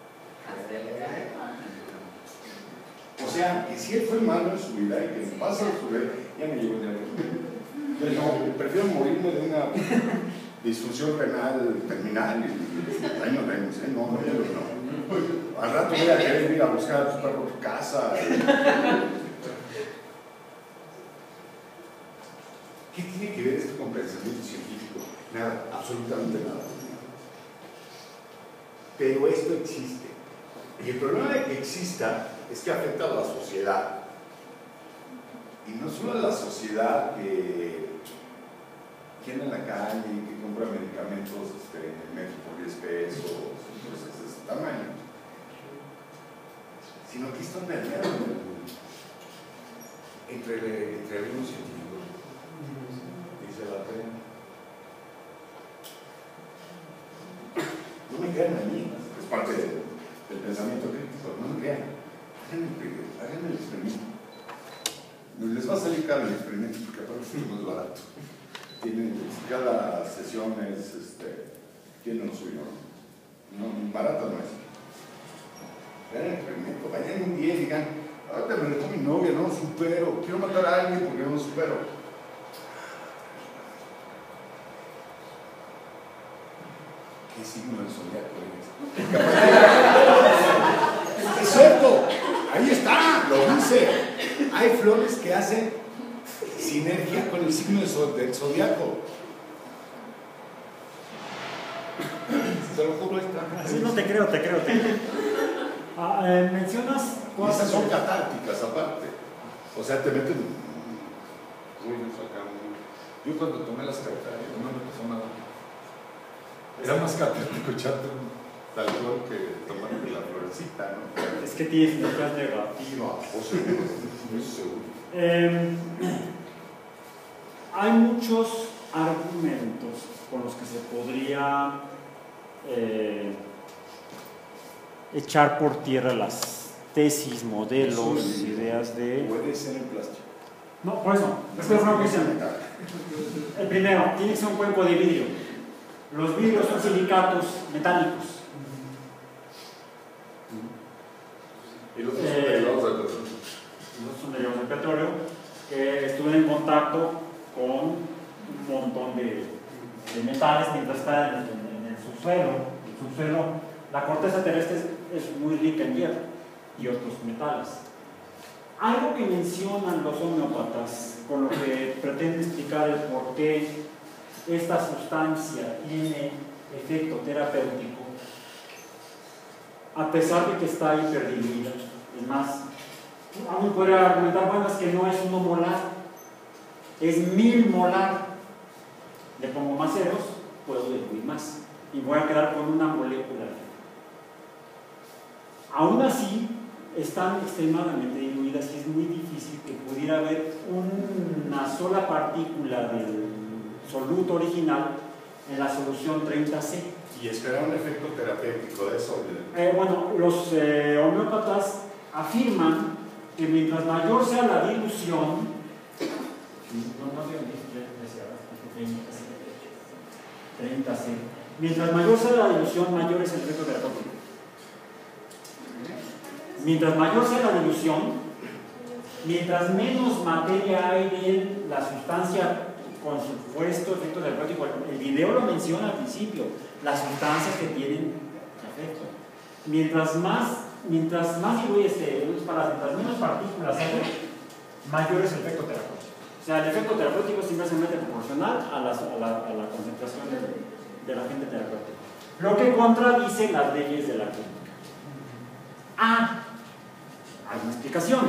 O sea, que si él fue malo en su vida y que le pasa a su vida, ya me llegó el diablo. Yo no, prefiero morirme de una disfunción renal terminal y ahí nos vemos, ¿eh? No. Al rato voy a querer ir a buscar a tu perro a tu casa. ¿Qué tiene que ver esto con pensamiento científico? Nada, absolutamente nada. Pero esto existe. Y el problema de que exista es que afecta a la sociedad. Y no solo a la sociedad que anda en la calle y que compra medicamentos en el metro por 10 pesos. Entonces, tamaño, sino que están permeando entre algunos científicos, dice la pena. No me crean a mí, es parte del pensamiento crítico, no me crean. Hagan el experimento. Les va a salir caro el experimento porque aparte es más barato. Cada sesión tiene lo suyo. No, barata no es. Hagan el experimento, vayan un día y digan, ahorita me dejó mi novia, no lo supero, quiero matar a alguien porque no lo supero. ¿Qué signo del zodiaco es? Es cierto, ahí está, lo dice. Hay flores que hacen sinergia con el signo del zodiaco. Te lo juro, está. Sí, no te creo. Mencionas Y esas son catárticas aparte. O sea, te meten ruidos acá. Yo cuando tomé las cartas, no me pasó nada. Era más catártico echarte un talcón que tomar de la florecita, ¿no? Es que tienes energías negativas. O seguro, muy seguro. Hay muchos argumentos con los que se podría echar por tierra las tesis, modelos, ideas de... Puede ser en plástico. No, por eso. Esto es lo que dicen. El primero, tiene que ser un cuenco de vidrio. Los vidrios son silicatos metálicos. Y los otros son derivados del petróleo. Los son derivados del petróleo que estuvieron en contacto con un montón de metales mientras están en el subsuelo. El subsuelo, la corteza terrestre es muy rica en hierro y otros metales. Algo que mencionan los homeópatas con lo que pretende explicar el por qué esta sustancia tiene efecto terapéutico, a pesar de que está hiperdiluida. Es más, aún podría argumentar, bueno, es que no es 1 molar, es 1000 molar. Le pongo más ceros, puedo diluir más y voy a quedar con una molécula. Aún así, están extremadamente diluidas y es muy difícil que pudiera haber una sola partícula del soluto original en la solución 30C. Y esperar un efecto terapéutico de eso. Bueno, los homeópatas afirman que mientras mayor sea la dilución, mientras mayor sea la dilución, mayor es el efecto terapéutico. Mientras mayor sea la dilución, mientras menos materia hay de la sustancia con supuesto efecto terapéutico, el video lo menciona al principio, las sustancias que tienen efecto. Mientras más diluye mientras menos partículas hay, mayor es el efecto terapéutico. O sea, el efecto terapéutico es inversamente proporcional a la concentración del agente terapéutico. Lo que contradice las leyes de la química. Hay una explicación.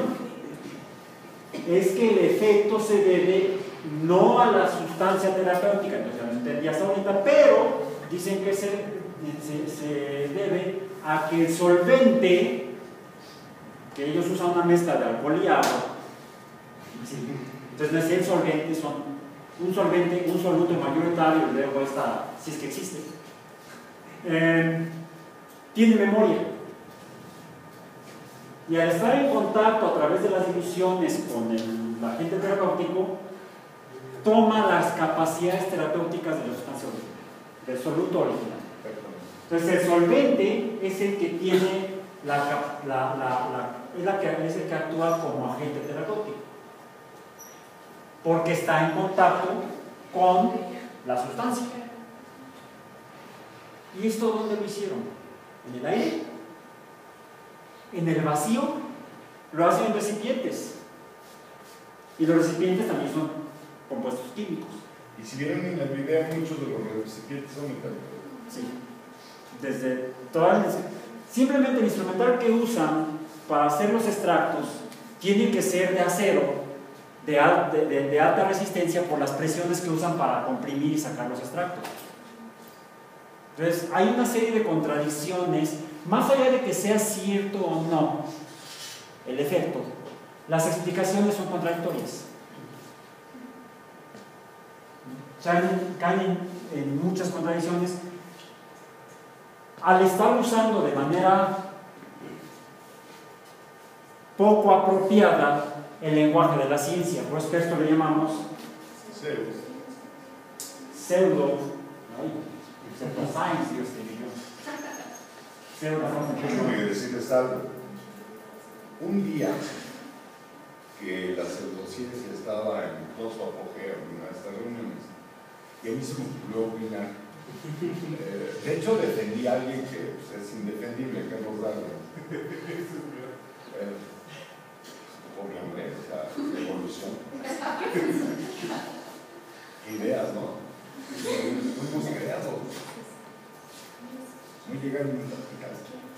Es que el efecto se debe no a la sustancia terapéutica, entonces ya lo entendías ahorita, pero dicen que se debe a que el solvente, que ellos usan una mezcla de alcohol y agua, entonces no es el solvente, son un solvente, un soluto mayoritario, y luego esta, si es que existe, tiene memoria. Y al estar en contacto a través de las diluciones con el agente terapéutico, toma las capacidades terapéuticas de la sustancia original, del soluto original. Entonces el solvente es el que tiene es el que actúa como agente terapéutico, porque está en contacto con la sustancia. ¿Y esto dónde lo hicieron? ¿En el aire? En el vacío. Lo hacen en recipientes, y los recipientes también son compuestos químicos. Y si vieron en el video, muchos de los recipientes son metálicos. Sí. Desde simplemente el instrumental que usan para hacer los extractos tiene que ser de acero de alta resistencia por las presiones que usan para comprimir y sacar los extractos. Entonces hay una serie de contradicciones más allá de que sea cierto o no el efecto, las explicaciones son contradictorias. Caen en muchas contradicciones al estar usando de manera poco apropiada el lenguaje de la ciencia. Por eso que esto le llamamos pseudoscience, Dios te digo. Déjame decirles algo. Un día que la pseudociencia estaba en todo su apogeo en una de estas reuniones, y a mí se me ocurrió opinar. De hecho, defendí a alguien que pues, es indefendible, que nos da. Pobre hombre, o sea, evolución. Ideas, ¿no? Fuimos creados. No llegaron a practicar.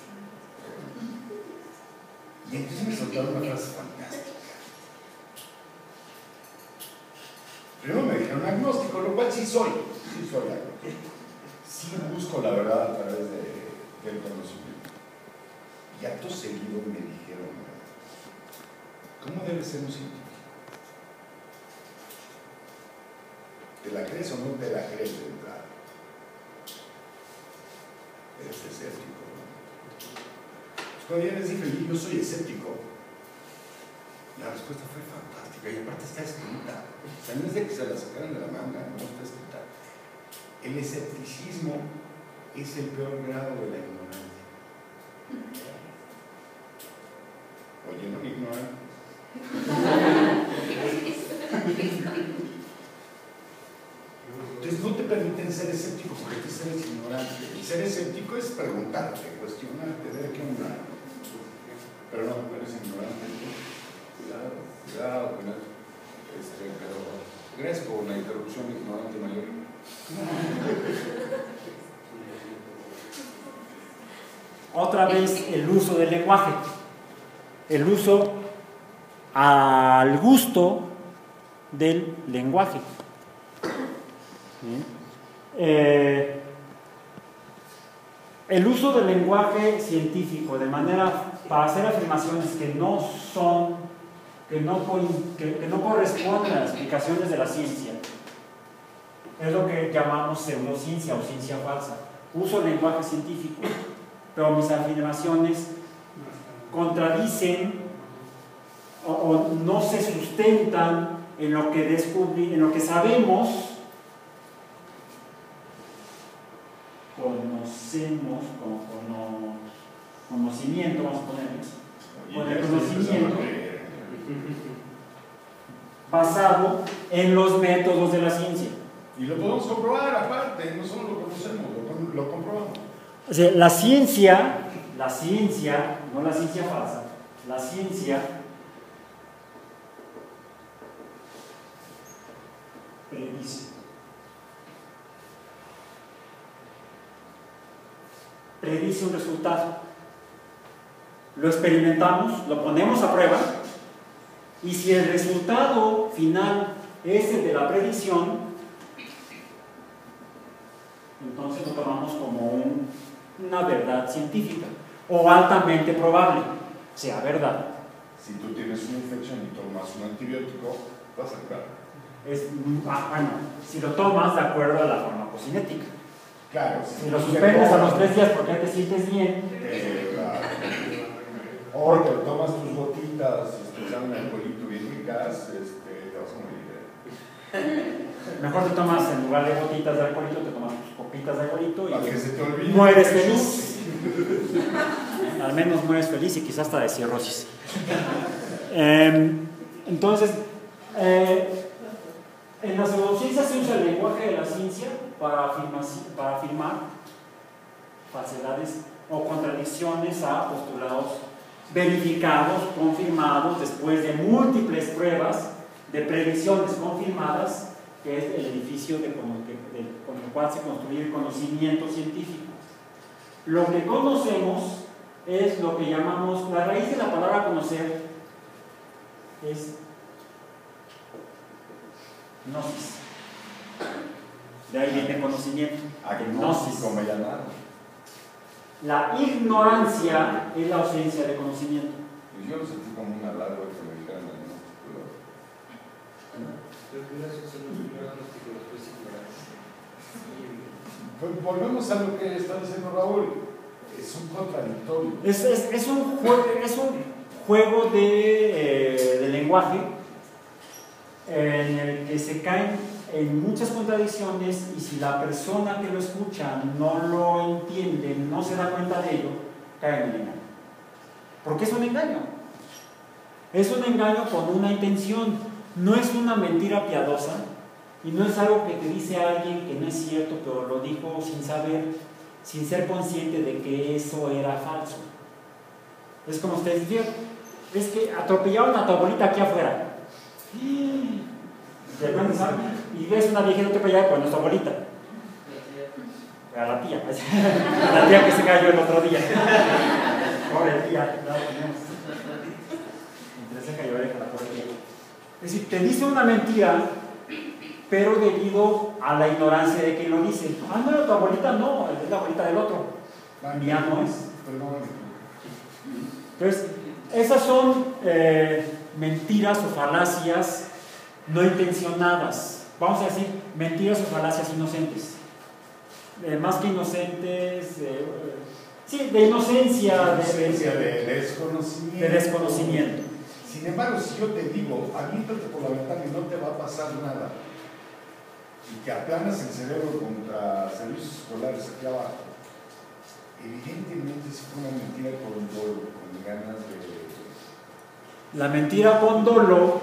Y entonces me soltaron una frase fantástica. Primero me dijeron agnóstico, lo cual sí soy agnóstico. Sí busco la verdad a través del conocimiento. Y acto seguido me dijeron, ¿cómo debe ser un científico? ¿Te la crees o no te la crees de entrada? Eres escéptico, ¿no? Pues todavía les dije, yo soy escéptico. La respuesta fue fantástica y aparte está escrita. O sea, no es de que se la sacaran de la manga, no está escrita. El escepticismo es el peor grado de la ignorancia. Oye, no ignorante. Entonces no te permiten ser escéptico porque tú eres ignorante. Y ser escéptico es preguntarte, cuestionarte, ver qué onda. Pero no, eres ignorante. Cuidado con eso. Pero gracias por la interrupción, ignorante mayor. Otra vez el uso del lenguaje, el uso al gusto del lenguaje. El uso del lenguaje científico de manera para hacer afirmaciones que no corresponden a las explicaciones de la ciencia es lo que llamamos pseudociencia o ciencia falsa. Uso el lenguaje científico, pero mis afirmaciones contradicen o no se sustentan en lo que descubrí, en lo que sabemos, conocemos, conocimiento, vamos a ponerlo, con el conocimiento basado en los métodos de la ciencia. Y lo podemos comprobar aparte, no solo lo conocemos, lo comprobamos. O sea, la ciencia, no la ciencia falsa, la ciencia predice un resultado. Lo experimentamos, lo ponemos a prueba, y si el resultado final es el de la predicción, entonces lo tomamos como una verdad científica o altamente probable, sea verdad. Si tú tienes una infección y tomas un antibiótico, vas a curar. Bueno, si lo tomas de acuerdo a la farmacocinética. Claro. Si lo suspendes a los 3 días porque te sientes bien. Claro. O te tomas tus gotitas, saben alcoholito bien ricas, te vas a morir. Mejor te tomas, en lugar de gotitas de alcoholito, te tomas tus copitas de alcoholito y para que se te olvide, mueres feliz. Al menos mueres feliz y quizás hasta de cirrosis. Entonces, en la pseudociencia se usa el lenguaje de la ciencia para afirmar falsedades o contradicciones a postulados verificados, confirmados, después de múltiples pruebas de predicciones confirmadas, que es el edificio con el cual se construye el conocimiento científico. Lo que conocemos es lo que llamamos, la raíz de la palabra conocer es gnosis. De ahí viene conocimiento. Agnóstico me llamaron. La ignorancia es la ausencia de conocimiento. Pues yo lo sentí como un halago que me dijeran agnóstico. Los filósofos son los primeros agnósticos, después ignorantes. Pues volvemos a lo que está diciendo Raúl. Es un contradictorio. Es un juego de lenguaje en el que se caen en muchas contradicciones, y si la persona que lo escucha no lo entiende, no se da cuenta de ello, cae en el engaño. Porque es un engaño. Es un engaño con una intención. No es una mentira piadosa y no es algo que te dice alguien que no es cierto, pero lo dijo sin saber, sin ser consciente de que eso era falso. Es como ustedes vieron, es que atropellaron a tu abuelita aquí afuera. ¿De repente, ¿sabes? Y ves una viejita atropellada, pues no es tu abuelita. A la tía. La tía que se cayó el otro día. Pobre tía. Entre ceja y oreja la pobre tía. Es decir, te dice una mentira, pero debido a la ignorancia de quien lo dice. Ah, no, tu abuelita no, es la abuelita del otro. Mía no es. Entonces, esas son mentiras o falacias no intencionadas. Vamos a decir mentiras o falacias inocentes. Más que inocentes, sí, de inocencia, de desconocimiento. De desconocimiento. Sin embargo, si yo te digo, aviéntate por la ventana y no te va a pasar nada, y que aplanas el cerebro contra servicios escolares aquí abajo, evidentemente es una mentira con dolo, con ganas de... La mentira con dolo,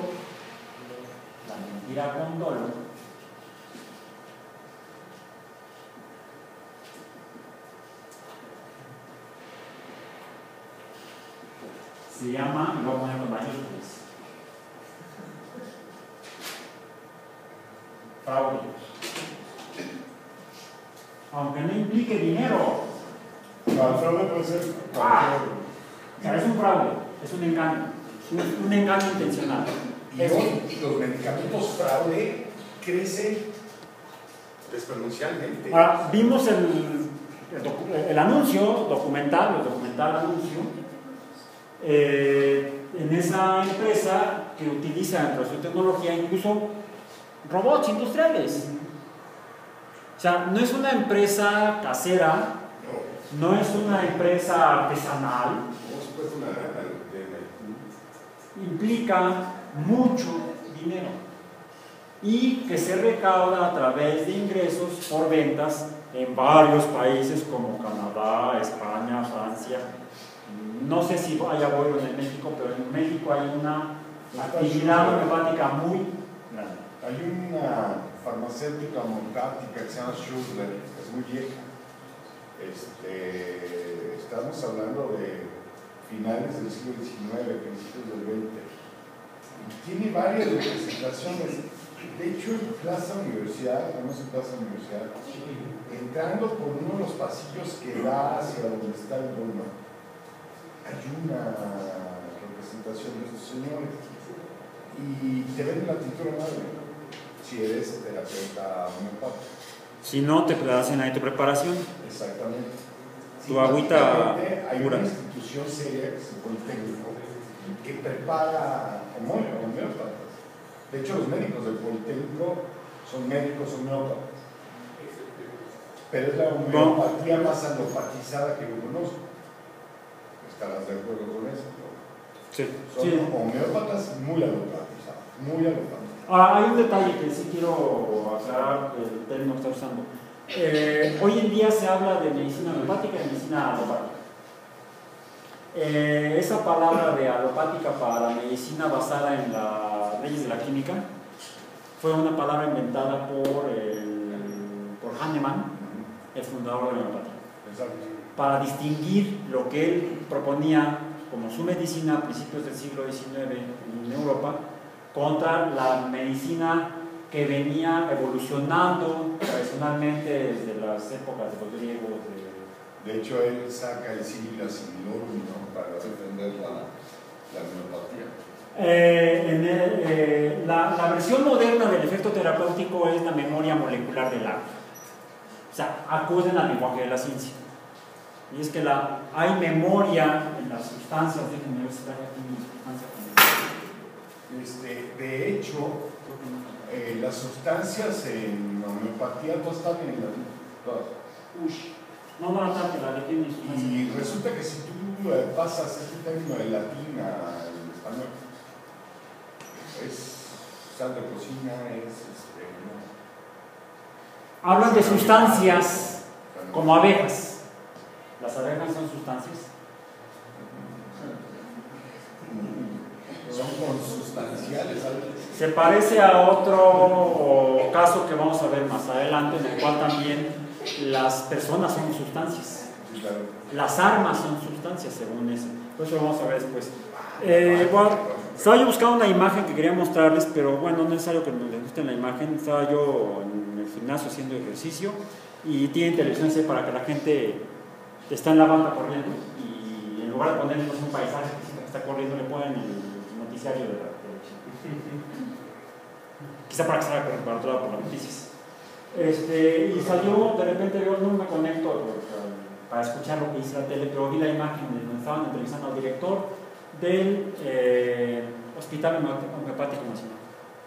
se llama, lo voy a poner con mayúsculas, fraude. Aunque no implique dinero. No, el fraude puede ser... Es un fraude, es un engaño, un engaño intencional. Y hoy los medicamentos fraude crecen exponencialmente. Ahora, vimos el anuncio documental, anuncio, en esa empresa que utiliza dentro de su tecnología incluso robots industriales. O sea, no es una empresa casera, no es una empresa artesanal. Implica mucho dinero y que se recauda a través de ingresos por ventas en varios países como Canadá, España, Francia. No sé si haya vuelo en México, pero en México hay una actividad homeopática muy grande. Hay una farmacéutica homeopática que se llama Schussler, que es muy vieja. Estamos hablando de finales del siglo XIX, principios del XX. Y tiene varias representaciones. De hecho, en Plaza Universidad, ¿conoce Plaza Universidad? Entrando por uno de los pasillos que da hacia donde está el Goldman, hay una representación de estos señores. Y te venden la tintura madre, si eres terapeuta homeopático. Si no, te hacen ahí tu preparación. Exactamente. Tu agüita hay pura. una institución seria que es el Politécnico que prepara homeópatas. De hecho, los médicos del Politécnico son médicos homeópatas. Pero es la homeopatía más alopatizada que yo conozco. ¿Estarás de acuerdo con eso? Sí. Son homeópatas muy alopatizados, muy alopatizados. Hay un detalle que sí quiero aclarar, el término que está usando. Hoy en día se habla de medicina homeopática y medicina alopática. Esa palabra de alopática para la medicina basada en las leyes de la química fue una palabra inventada por Hahnemann, el fundador de la homeopatía. Exacto. Para distinguir lo que él proponía como su medicina a principios del siglo XIX en Europa contra la medicina que venía evolucionando tradicionalmente desde las épocas de los griegos. De hecho, él saca el Similia Similorum, ¿no?, para defender la homeopatía. La versión moderna del efecto terapéutico es la memoria molecular del agua. O sea, acuden al lenguaje de la ciencia. Y es que hay memoria en las sustancias. Déjenme ver si está aquí mi sustancia. De hecho, las sustancias en homeopatía todas están en latín. Todas. No, la de mi sustancia. Y resulta que si tú pasas este término de latín al español, es sal de cocina, no. Hablan de sustancias como abejas. ¿Las abejas son sustancias? Son consustanciales. Se parece a otro caso que vamos a ver más adelante, en el cual también las personas son sustancias. Las armas son sustancias, según eso. Pues eso vamos a ver después. Bueno, estaba yo buscando una imagen que quería mostrarles, pero bueno, no es necesario que les guste la imagen. Estaba yo en el gimnasio haciendo ejercicio y tienen televisión así para que la gente está en la banca corriendo y en lugar de ponerles un paisaje que está corriendo, le ponen el noticiario de la televisión. Quizá para que salga para otro lado por las noticias. Y salió, de repente yo no me conecto para escuchar lo que dice la tele, pero vi la imagen de donde estaban entrevistando al director del Hospital Homeopático Nacional.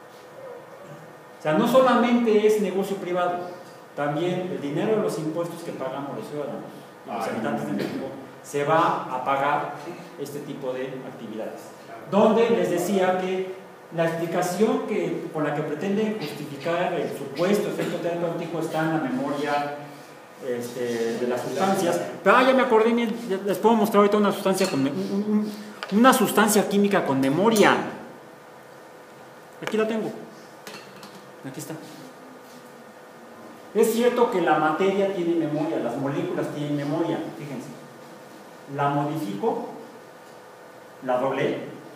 O sea, no solamente es negocio privado, también el dinero de los impuestos que pagamos los ciudadanos, los habitantes de México, se va a pagar este tipo de actividades. Donde les decía que la explicación por la que pretenden justificar el supuesto efecto terapéutico está en la memoria de las sustancias. Pero ya me acordé, les puedo mostrar ahorita una sustancia una sustancia química con memoria. Aquí la tengo. Aquí está. Es cierto que la materia tiene memoria, las moléculas tienen memoria, fíjense. La modifico, la doblé,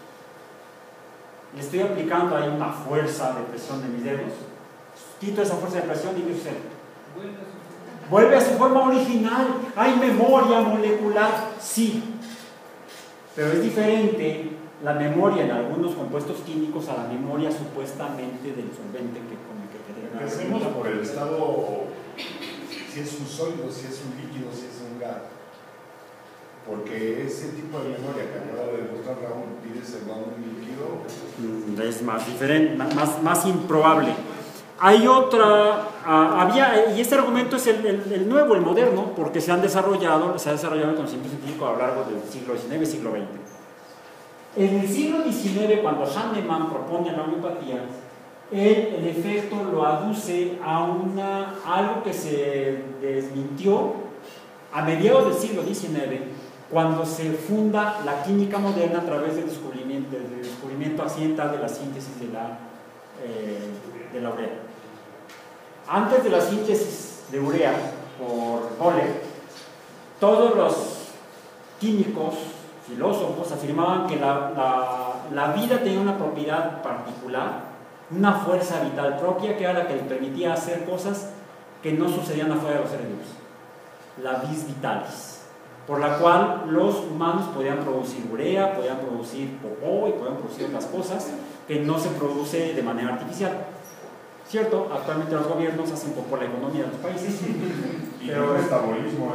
le estoy aplicando ahí una fuerza de presión de mis dedos, quito esa fuerza de presión y ¿qué sucede? Vuelve a su forma original. ¿Hay memoria molecular? Sí. Pero es diferente la memoria en algunos compuestos químicos a la memoria supuestamente del solvente con el que queremos. Empecemos por el estado, si es un sólido, si es un líquido, si es un gas. Porque ese tipo de memoria que acaba de demostrar Raúl, pides en un líquido. Es más diferente, más improbable. Hay otra, y este argumento es el nuevo, el moderno, porque se ha desarrollado el conocimiento científico a lo largo del siglo XIX y siglo XX. En el siglo XIX, cuando Hahnemann propone la homeopatía, él en efecto lo aduce a algo que se desmintió a mediados del siglo XIX, cuando se funda la química moderna a través del descubrimiento accidental de la síntesis de la urea. Antes de la síntesis de urea por Bohler, todos los químicos, filósofos, afirmaban que la vida tenía una propiedad particular, una fuerza vital propia, que era la que le permitía hacer cosas que no sucedían afuera de los seres vivos, la vis vitalis, por la cual los humanos podían producir urea, podían producir popó y podían producir otras cosas que no se produce de manera artificial. ¿Cierto? Actualmente los gobiernos hacen popó la economía de los países. Pero el metabolismo,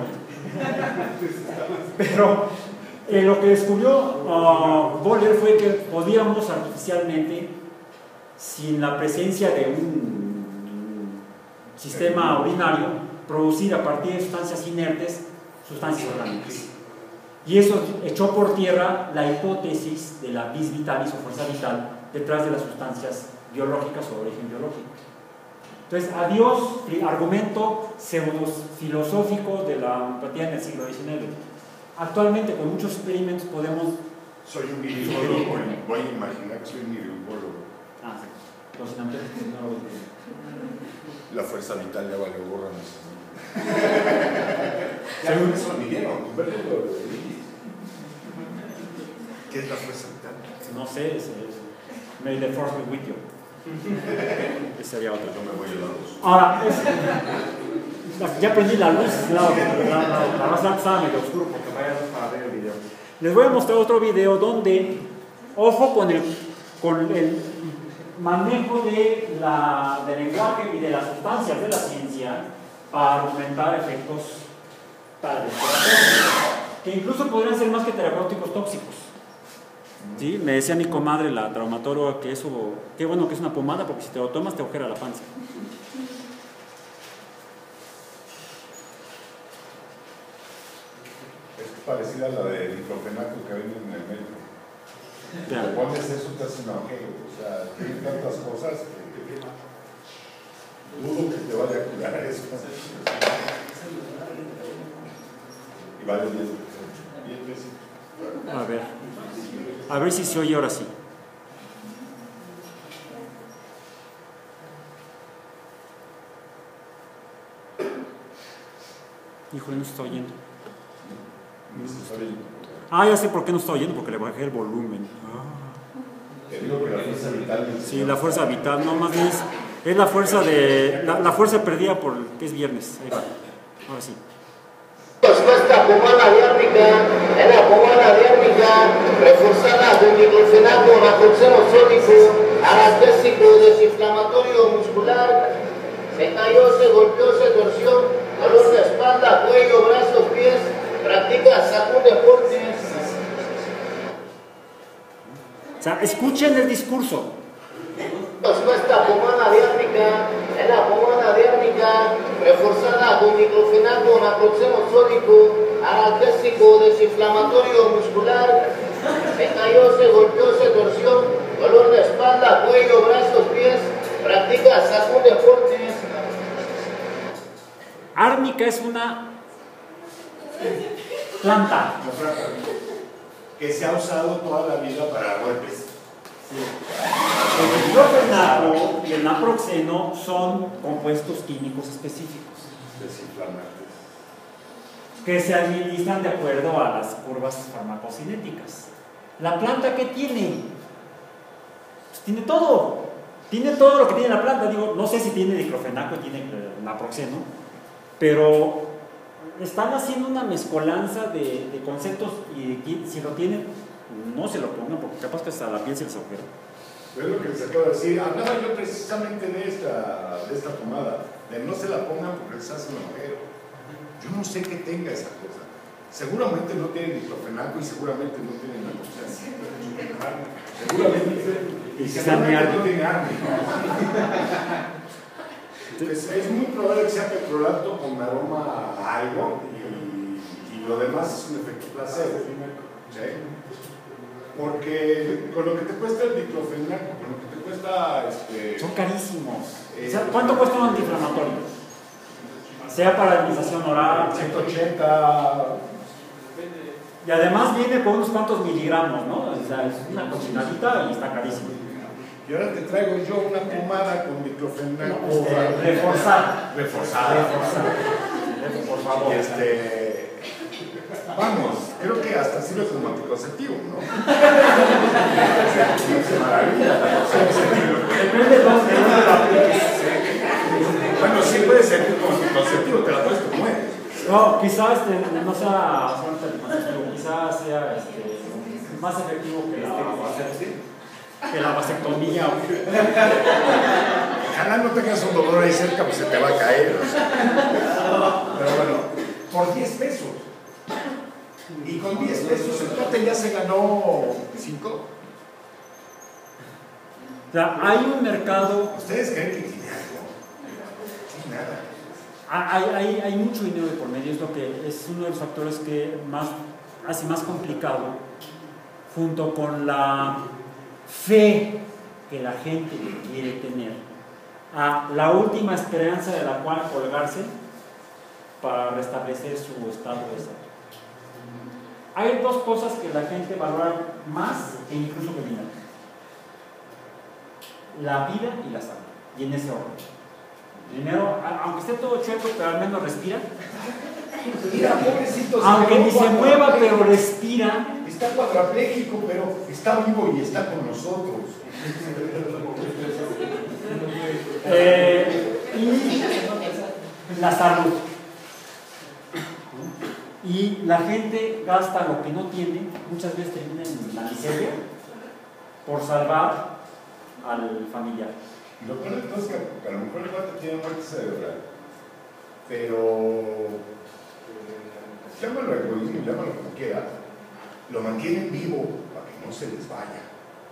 Pero lo que descubrió Bohler fue que podíamos artificialmente, sin la presencia de un sistema urinario, producir a partir de sustancias inertes sustancias orgánicas. Y eso echó por tierra la hipótesis de la vis vitalis o fuerza vital detrás de las sustancias biológicas o de origen biológico. Entonces, adiós argumento pseudo-filosófico de la homeopatía en el siglo XIX. Actualmente, con muchos experimentos podemos... Soy un virusólogo, voy a imaginar que soy un virusólogo. Ah, sí. Los sinapéticos no. La fuerza vital ya vale gorra. Ya no eso vinieron. ¿Qué es la fuerza vital? No sé, May the force be with you. Ese sería otro. Yo me voy a la luz. Ahora, ya prendí la luz, la más estaba medio oscuro porque vaya para ver el video. Les voy a mostrar otro video donde, ojo con el manejo del lenguaje y de las sustancias de la ciencia para argumentar efectos tales terapéuticos, que incluso podrían ser más que terapéuticos tóxicos. ¿Sí? Me decía mi comadre, la traumatóloga, que eso, qué bueno que es una pomada, porque si te lo tomas te agujera la panza. Es parecida a la de diclofenaco que venden en el metro. Claro. Te pones eso, te hace un agujero. O sea, tiene tantas cosas que dudo que te vaya a curar eso. Y vale 10 pesos. A ver si se oye ahora sí. Híjole, no se está oyendo. Ya sé por qué no está oyendo, porque le bajé el volumen. Te digo que la fuerza vital. Sí, la fuerza vital, no, más bien es la fuerza de la fuerza perdida por que es viernes. Ahí va. Ahora sí. Esta pomada diárnica es la pomada diárnica reforzada con diclofenaco, naproxeno sódico, anestésico, desinflamatorio muscular, se cayó, se golpeó, se torció, dolor de espalda, cuello, brazos, pies, practica algún deporte. O sea, escuchen el discurso. Esta pomada diárnica es la pomada diárnica reforzada con diclofenaco, naproxeno sódico, analgésico, desinflamatorio muscular, se cayó, se golpeó, se torció, dolor de espalda, cuello, brazos, pies, practica algún deporte. Árnica es una planta que se ha usado toda la vida para golpes. El diclofenaco y el naproxeno son compuestos químicos específicos Desinflamantes. que se administran de acuerdo a las curvas farmacocinéticas. ¿La planta qué tiene? Pues tiene todo. Tiene todo lo que tiene la planta. Digo, no sé si tiene diclofenaco y tiene naproxeno, pero están haciendo una mezcolanza de conceptos y si lo tienen, no se lo pongan porque capaz que hasta la piel se les agujera. Es lo que les acabo de decir. Hablaba yo precisamente de esta pomada. De no se la pongan porque les hace un agujero. Yo no sé qué tenga esa cosa. Seguramente no tiene diclofenaco y seguramente no tiene naproxeno. Seguramente no tiene árnica. Es muy probable que sea petrolato con aroma a algo y lo demás es un efecto placebo. ¿Sí? Porque con lo que te cuesta el diclofenaco, con lo que te cuesta son carísimos. ¿Cuánto cuesta un antiinflamatorio? Sea para administración oral, 180. Y además viene con unos cuantos miligramos, ¿no? O sea, es una cochinadita y está carísimo. Y ahora te traigo yo una pomada con diclofenaco. Reforzada. Por favor. Vamos, creo que hasta sirve como anticonceptivo, ¿no? Maravilla. Depende de dónde lo apliques. Bueno, sí puede servir como anticonceptivo, te la puedes comer. No, quizás no sea anticonceptivo, quizás sea más efectivo que la vasectomía. Ojalá no tengas un dolor ahí cerca, pues se te va a caer. O sea. Pero bueno, por 10 pesos. Y con 10 pesos el cuate ya se ganó 5. O sea, hay un mercado. ¿Ustedes creen que tiene algo? Nada. Hay mucho dinero de por medio, es lo que es uno de los factores que hace más complicado, junto con la fe que la gente quiere tener, a la última esperanza de la cual colgarse para restablecer su estado de salud. Hay dos cosas que la gente valora más que incluso que el dinero: la vida y la salud, y en ese orden. El dinero, aunque esté todo chueco, pero al menos respira. Mira, pobrecito. Aunque ni se mueva, pero respira. Está cuadrapléjico, pero está vivo y está con nosotros. Y la salud. Y la gente gasta lo que no tiene, muchas veces termina en la miseria, por salvar al familiar. Lo peor de todo es que a lo mejor el cuate tiene muerte cerebral, pero llámalo egoísmo, llámalo como quiera, lo mantienen vivo para que no se les vaya.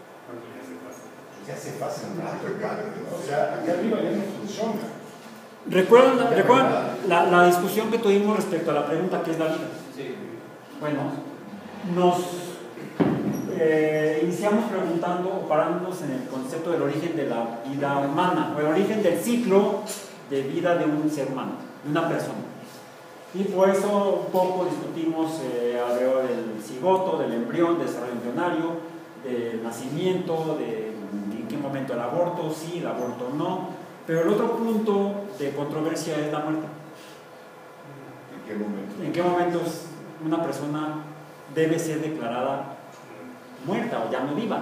Ya se pasa un rato, ¿no? O sea, acá arriba ya no funciona. ¿Recuerdan la discusión que tuvimos respecto a la pregunta ¿qué es la vida? Sí. Bueno, nos iniciamos preguntando o parándonos en el concepto del origen de la vida humana, o el origen del ciclo de vida de un ser humano, de una persona. Y por eso un poco discutimos alrededor del cigoto, del embrión, del desarrollo embrionario, del nacimiento, de en qué momento el aborto, sí, el aborto no. Pero el otro punto de controversia es la muerte. ¿En qué momento? ¿En qué momentos una persona debe ser declarada muerta o ya no viva?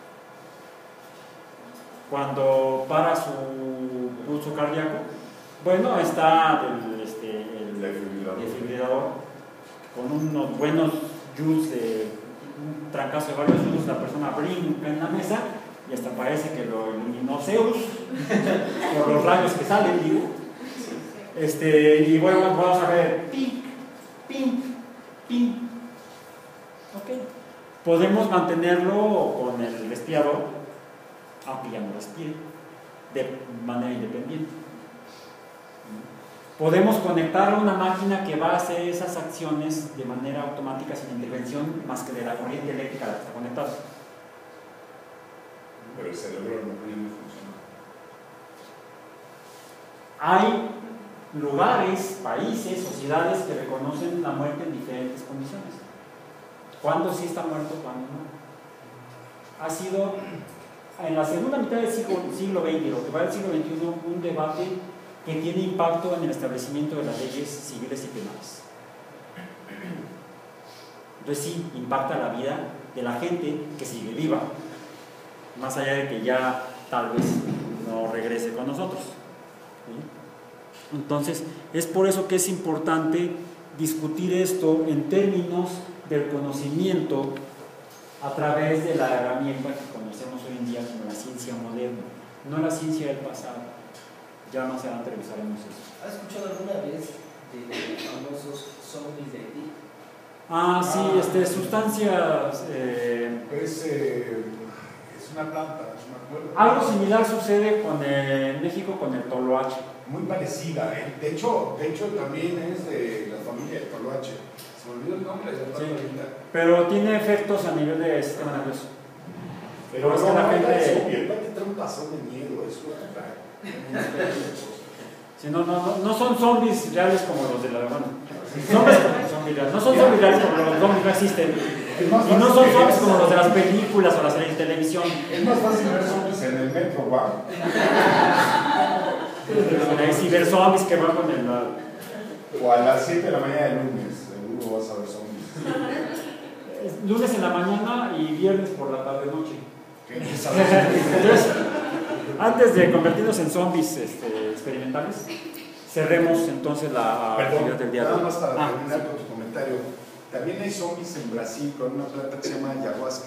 Cuando para su pulso cardíaco, bueno, está el desfibrilador con unos buenos juice, un trancazo de varios juice, la persona brinca en la mesa y hasta parece que lo iluminó Zeus por los rayos que salen, digo. Y bueno, vamos a ver ping, ping, ping. Ok. Podemos mantenerlo con el respirador, aunque ya no respire, de manera independiente. Podemos conectar a una máquina que va a hacer esas acciones de manera automática sin intervención más que de la corriente eléctrica a la que está conectada. Pero el cerebro no funciona. Hay lugares, países, sociedades que reconocen la muerte en diferentes condiciones. ¿Cuándo sí está muerto, cuándo no? Ha sido en la segunda mitad del siglo XX, lo que va del siglo XXI, un debate que tiene impacto en el establecimiento de las leyes civiles y penales. Entonces sí, impacta la vida de la gente que sigue viva, más allá de que ya tal vez no regrese con nosotros. ¿Sí? Entonces, es por eso que es importante discutir esto en términos del conocimiento a través de la herramienta que conocemos hoy en día como la ciencia moderna, no la ciencia del pasado. Ya más adelante revisaremos eso. ¿Has escuchado alguna vez de los famosos zombies de Haití? Ah, sí, sustancias... Es una planta, no me acuerdo. Algo similar sucede en México con el toloache. Muy parecida, ¿eh? De hecho también es de la familia de toloache. Se me olvidó el nombre de la Sí, planta. pero tiene efectos a nivel de sistema nervioso. Pero es que la gente... Y el cuate trae un pasón de miedo, es lo que trae. Sí, no son zombies reales como los de la... Bueno, zombies reales. No son zombies reales como los zombies no existen. Y no son zombies como los de las películas o las series de televisión. Es más fácil ver zombies en el metro, ¿va? Hay ciberzombies que van con el... O a las 7 de la mañana de lunes, seguro vas a ver zombies. Lunes en la mañana y viernes por la tarde-noche. Entonces, antes de convertirnos en zombies experimentales, cerremos entonces la actividad del día de hoy. Nada más para terminar con tu comentario. También hay zombies en Brasil con una planta que se llama ayahuasca.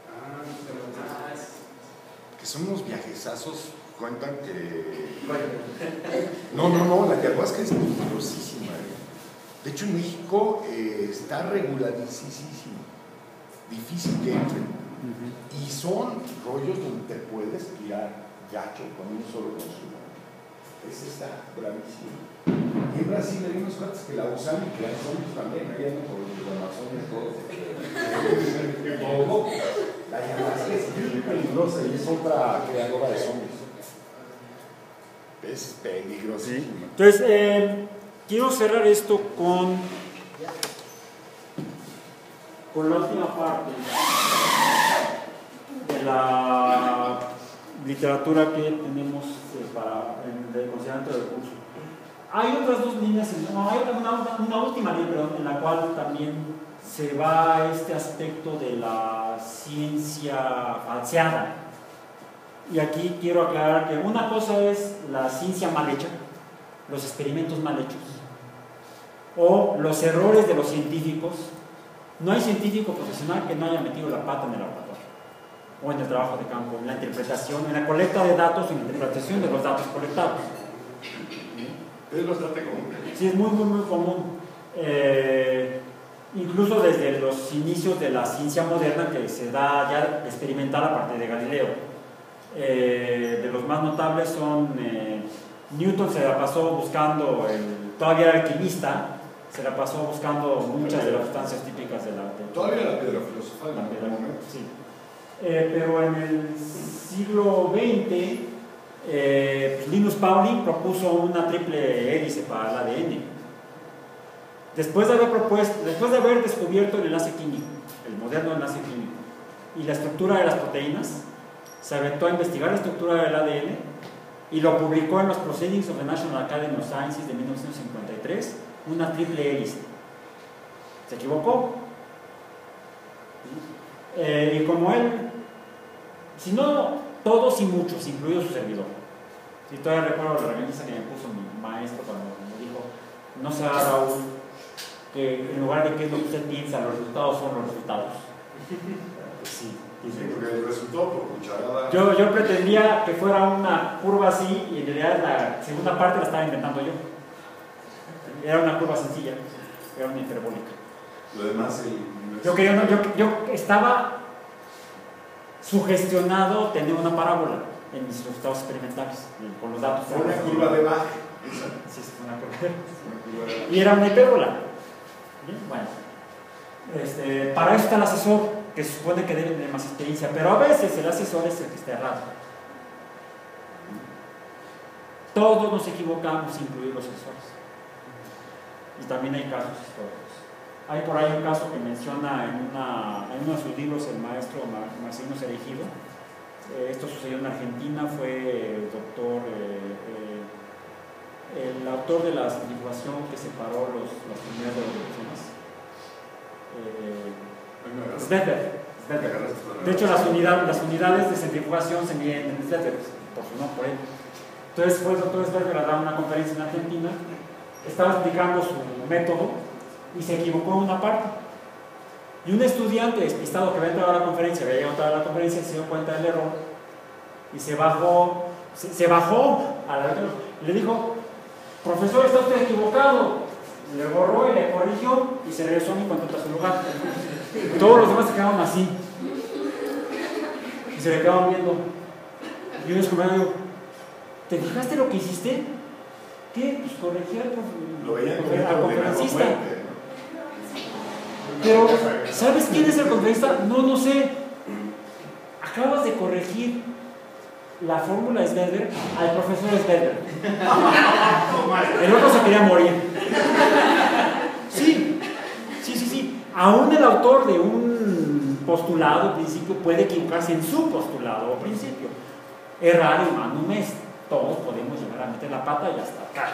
Que son unos viajezazos. Cuentan que... No, la ayahuasca es peligrosísima. De hecho, en México está regularísimo. Difícil que entren. Y son rollos donde te puedes tirar gacho con un solo consumo. Ese está bravísimo. Y en Brasil hay unos cuates que la usan y que la usan también. Ahí andan por los Amazonas todos. La ayahuasca es muy peligrosa y es otra creadora de zombies. Es peligrosísimo. ¿Sí? Entonces, quiero cerrar esto con la última parte de la literatura que tenemos para el considerante del curso. Hay otras dos líneas, hay una última línea, perdón, en la cual también se va este aspecto de la ciencia falseada. Y aquí quiero aclarar que una cosa es la ciencia mal hecha, los experimentos mal hechos, o los errores de los científicos. No hay científico profesional que no haya metido la pata en el laboratorio, o en el trabajo de campo, en la interpretación, en la colecta de datos, en la interpretación de los datos colectados. Es bastante común. Sí, es muy común. incluso desde los inicios de la ciencia moderna que se da ya experimental a partir de Galileo. De los más notables son Newton, se la pasó buscando, todavía era alquimista, se la pasó buscando muchas de las sustancias típicas de la... Todavía la piedra filosofal en piedra, algún momento. sí. Pero en el siglo XX, Linus Pauling propuso una triple hélice para el ADN. Después de haber descubierto el enlace químico, el moderno enlace químico, y la estructura de las proteínas, se aventó a investigar la estructura del ADN y lo publicó en los Proceedings of the National Academy of Sciences de 1953, una triple hélice. Se equivocó. Y como él, si no todos y muchos, incluido su servidor, y todavía recuerdo la regañiza que me puso mi maestro cuando me dijo: no se haga, Raúl, que en lugar de qué es lo que usted piensa, los resultados son los resultados. Sí, porque el resultado por cucharada. Yo pretendía que fuera una curva así, y en realidad la segunda parte la estaba inventando yo. Era una curva sencilla, era una hiperbólica. Lo demás, yo estaba sugestionado tener una parábola en mis resultados experimentales, con los datos. Una curva de baja. Sí, una curva. Y era una hipérbola. Bueno, para eso está el asesor, que se supone que debe tener más experiencia, pero a veces el asesor es el que está errado. Todos nos equivocamos, incluidos los asesores. Y también hay casos históricos. Hay por ahí un caso que menciona en uno de sus libros el maestro Marcelino Cereijido. Esto sucedió en Argentina, fue el doctor, el autor de la centrifugación que separó las primeras revoluciones. Svedberg. De hecho, las unidades de centrifugación se miden en Svedberg, por su nombre, por él. Entonces fue el doctor Svedberg a dar una conferencia en Argentina, estaba explicando su método y se equivocó en una parte. Y un estudiante despistado que había entrado a la conferencia, había llegado a la conferencia, se dio cuenta del error y se bajó a la y le dijo: profesor, está usted equivocado. Le borró y le corrigió y se regresó a mi contento a su lugar. Todos los demás se quedaron así y se le quedaban viendo. Y yo les digo: ¿te fijaste lo que hiciste? ¿Qué? Pues corregí al conferencista. Pero, ¿sabes quién es el conferencista? No sé. Acabas de corregir la fórmula de Svedberg al profesor Svedberg. El otro se quería morir. Sí. Aún el autor de un postulado, principio, puede equivocarse en su postulado o principio. Errar humanum est. Todos podemos llegar a meter la pata y hasta acá.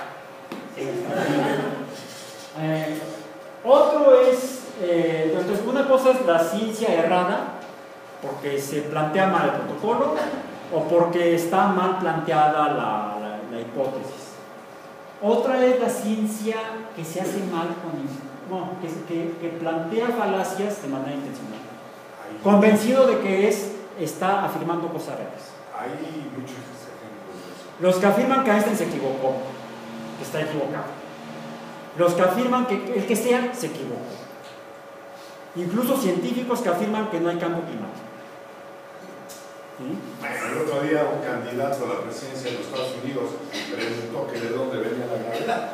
Otro es, entonces, una cosa es la ciencia errada, porque se plantea mal el protocolo o porque está mal planteada la hipótesis. Otra es la ciencia que se hace mal que plantea falacias de manera intencional, convencido de que está afirmando cosas reales. Hay muchos ejemplos de eso. Los que afirman que Einstein se equivocó, que está equivocado. Los que afirman que el que sea se equivocó. Incluso científicos que afirman que no hay cambio climático. ¿Sí? El otro día un candidato a la presidencia de los Estados Unidos preguntó que de dónde venía la gravedad.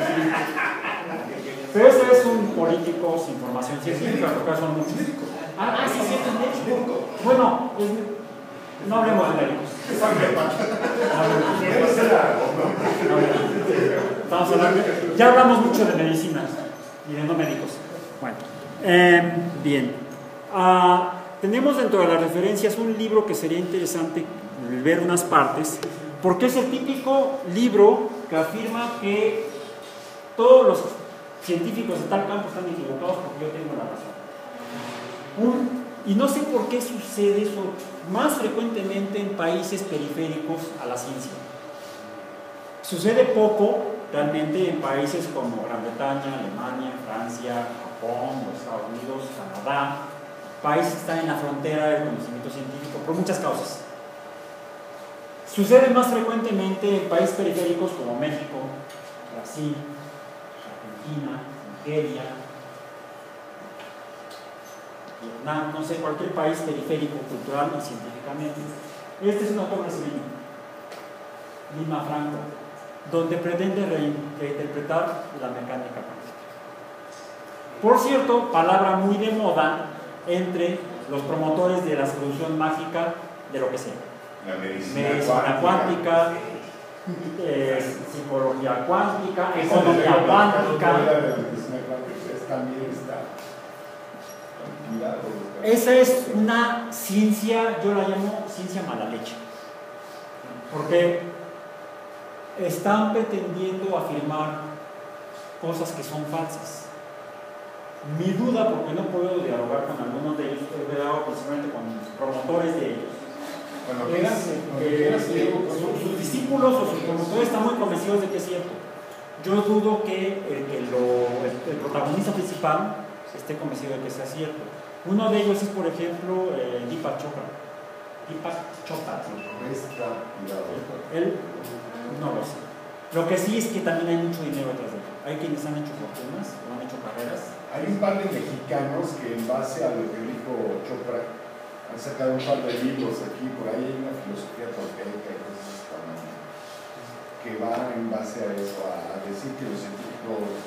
Pero ese es un político sin formación científica, porque son muchos. Sí, es médico. Bueno, no hablemos de médicos. Estamos hablando, ya hablamos mucho de medicina y de no médicos. Bueno, bien. Tenemos dentro de las referencias un libro que sería interesante ver unas partes, porque es el típico libro que afirma que todos los científicos de tal campo están equivocados porque yo tengo la razón. Y no sé por qué sucede eso más frecuentemente en países periféricos a la ciencia. Sucede poco realmente en países como Gran Bretaña, Alemania, Francia, Japón, los Estados Unidos, Canadá, países que están en la frontera del conocimiento científico por muchas causas. Sucede más frecuentemente en países periféricos como México, Brasil, Argentina, Nigeria, Vietnam, no sé, cualquier país periférico, cultural y científicamente. Este es un autor brasileño, Lima Franco, donde pretende reinterpretar la mecánica cuántica. Por cierto, palabra muy de moda entre los promotores de la solución mágica de lo que sea. La Medicina cuántica, psicología cuántica, economía cuántica. Esa es una ciencia, yo la llamo ciencia mala leche, porque están pretendiendo afirmar cosas que son falsas. Mi duda, porque no puedo dialogar con algunos de ellos, he dialogado principalmente con los promotores de ellos, sus discípulos o sus promotores están muy convencidos de que es cierto. Yo dudo que el protagonista principal esté convencido de que sea cierto. Uno de ellos es, por ejemplo, Deepak Chopra. Él no lo sé. Lo que sí es que también hay mucho dinero detrás de él. Hay quienes han hecho fortunas o han hecho carreras. Hay un par de mexicanos que, en base a lo que dijo Chopra, han sacado un par de libros aquí. Por ahí hay una filosofía tolteca y cosas que va en base a eso, a decir que los científicos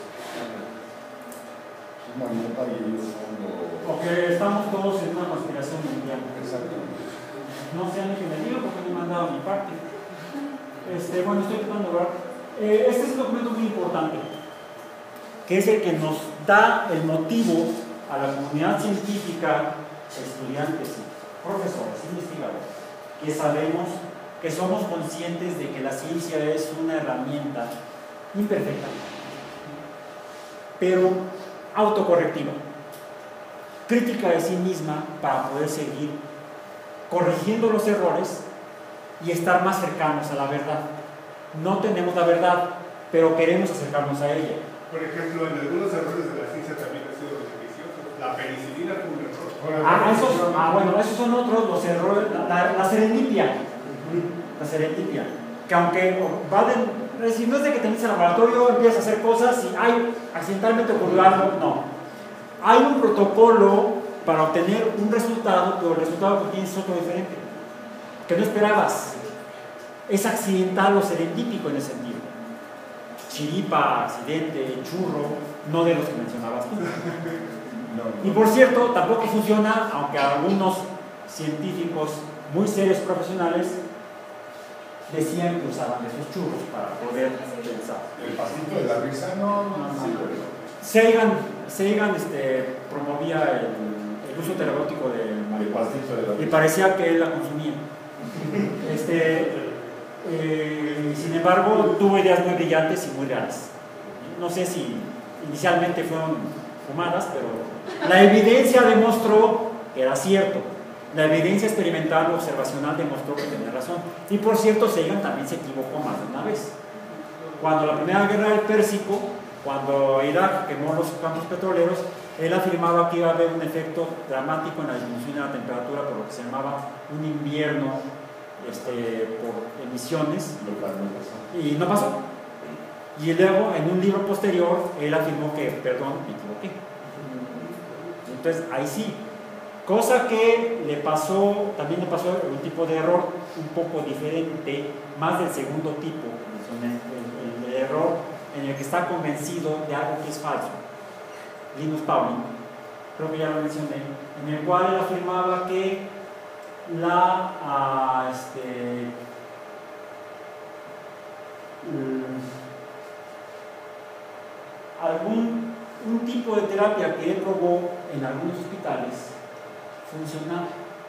manipulan y ellos son o que estamos todos en una conspiración mundial. Exactamente. No sé ni que me diga porque no me han dado mi parte. Bueno, estoy tratando de ver. Este es un documento muy importante, que es el que nos da el motivo a la comunidad científica, estudiantes, profesores, investigadores, que sabemos que somos conscientes de que la ciencia es una herramienta imperfecta, pero autocorrectiva, crítica de sí misma para poder seguir corrigiendo los errores y estar más cercanos a la verdad. No tenemos la verdad, pero queremos acercarnos a ella. Por ejemplo, en algunos errores de la ciencia también ha sido beneficioso. La penicilina fue un error. Bueno, esos son otros los errores. La serendipia. La serendipia. Que aunque si no es de que tenés el laboratorio, empiezas a hacer cosas y accidentalmente ocurrió algo, no. Hay un protocolo para obtener un resultado, pero el resultado que tienes es otro diferente, que no esperabas. Es accidental o serendípico en ese sentido. Chiripa, accidente, churro, no de los que mencionabas tú. Y por cierto, tampoco funciona, aunque algunos científicos muy serios profesionales decían que usaban esos churros para poder pensar. El pasito de la risa, no. Sagan promovía el uso terapéutico del pasito de la risa. Y parecía que él la consumía. Sin embargo, tuvo ideas muy brillantes y muy reales. No sé si inicialmente fueron fumadas, pero la evidencia demostró que era cierto. La evidencia experimental observacional demostró que tenía razón. Y por cierto, Sagan también se equivocó más de una vez. Cuando la primera guerra del Pérsico, cuando Irak quemó los campos petroleros, él afirmaba que iba a haber un efecto dramático en la disminución de la temperatura por lo que se llamaba un invierno por emisiones, y no pasó. Y luego, en un libro posterior, él afirmó que, perdón, me equivoqué. Entonces, ahí sí. Cosa que también le pasó un tipo de error un poco diferente, más del segundo tipo, el error en el que está convencido de algo que es falso. Linus Pauling, creo que ya lo mencioné, en el cual él afirmaba que un tipo de terapia que él probó en algunos hospitales funcionaba.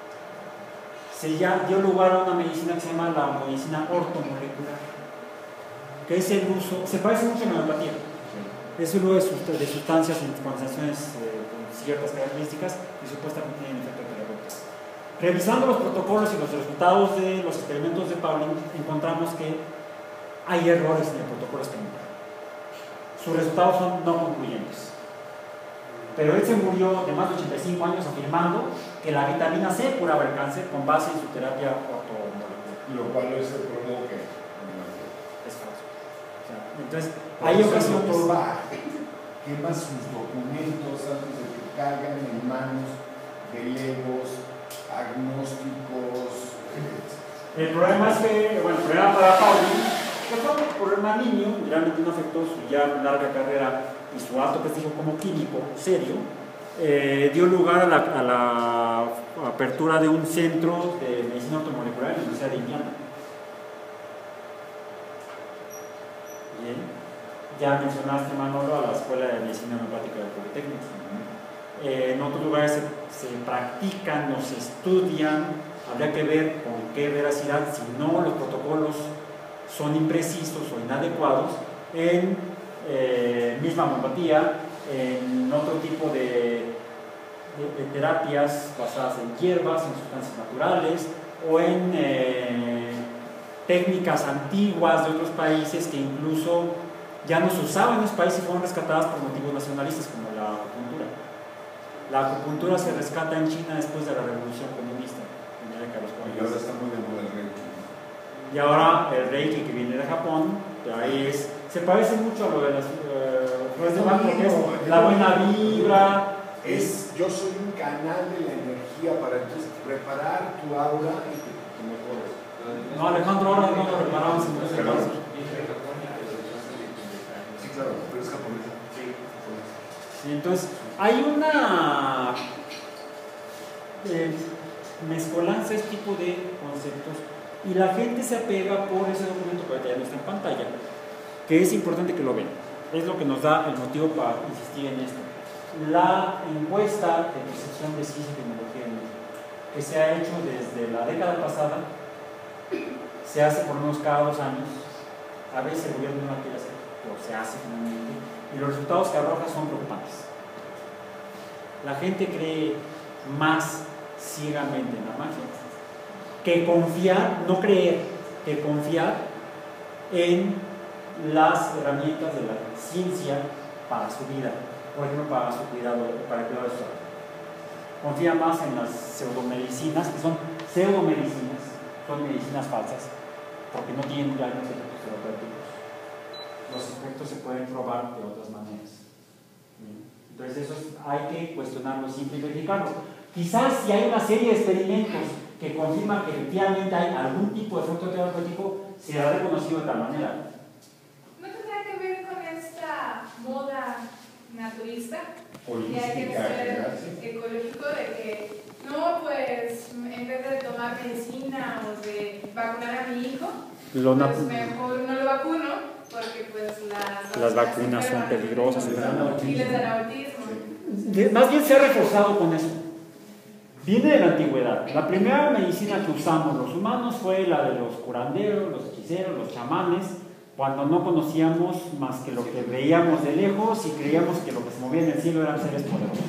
Dio lugar a una medicina que se llama la medicina ortomolecular, que es el uso, se parece mucho a la homeopatía, es el uso de sustancias en concentraciones con ciertas características y supuestamente tienen efecto terapéutico. Revisando los protocolos y los resultados de los experimentos de Pauling, encontramos que hay errores en el protocolo experimental. Sus resultados son no concluyentes. Pero él se murió de más de 85 años afirmando que la vitamina C curaba el cáncer con base en su terapia ortomolecular. Lo cual es el problema que es falso. Entonces, hay ocasiones. quema sus documentos antes de que caigan en manos de legos, agnósticos. El problema es que, bueno, el problema para Pauli, que fue un problema niño, realmente no afectó su ya larga carrera y su alto prestigio como químico serio, dio lugar a la apertura de un centro de medicina automolecular en la Universidad de Indiana. Bien. Ya mencionaste, Manolo, a la Escuela de Medicina Homeopática del Politécnico. En otros lugares se practican o se estudian, habría que ver con qué veracidad, si no los protocolos son imprecisos o inadecuados, en misma homeopatía, en otro tipo de terapias basadas en hierbas, en sustancias naturales o en técnicas antiguas de otros países que incluso ya no se usaban en esos países y fueron rescatadas por motivos nacionalistas como la acupuntura. La acupuntura se rescata en China después de la Revolución Comunista en la década de los 40. Y ahora está muy de moda el Reiki. Y ahora el Reiki, que viene de Japón, ahí se parece mucho a lo de las flores de Bach, porque es la buena vibra. Yo soy un canal de la energía para entonces preparar tu aura y que mejores. No, Alejandro, ahora no lo reparamos en ese caso. Sí, claro, pero es japonés. Sí, entonces, hay una mezcolanza de este tipo de conceptos y la gente se apega por ese documento que ya no está en pantalla, que es importante que lo vean. Es lo que nos da el motivo para insistir en esto. La encuesta de percepción de ciencia y tecnología en México, que se ha hecho desde la década pasada, se hace por lo menos cada 2 años. A veces el gobierno no quiere hacer, pero se hace finalmente, y los resultados que arroja son preocupantes. La gente cree más ciegamente en la magia que confiar, no creer, que confiar en las herramientas de la ciencia para su vida, por ejemplo, para su cuidado, para el cuidado de su salud. Confía más en las pseudomedicinas, que son pseudomedicinas, son medicinas falsas, porque no tienen realmente efectos terapéuticos. Los efectos se pueden probar de otras maneras. Entonces eso hay que cuestionarlo, siempre y verificarlo. Quizás si hay una serie de experimentos que confirman que efectivamente hay algún tipo de efecto terapéutico, será reconocido de tal manera. ¿No tendrá que ver con esta moda naturista? Holística, que hay que ser ecológico, de que no, pues en vez de tomar medicina o de vacunar a mi hijo, pues mejor no lo vacuno porque pues las vacunas son peligrosas y les dan autismo. Más bien se ha reforzado con eso. Viene de la antigüedad. La primera medicina que usamos los humanos fue la de los curanderos, los hechiceros, los chamanes, cuando no conocíamos más que lo que veíamos de lejos y creíamos que lo que se movía en el cielo eran seres poderosos.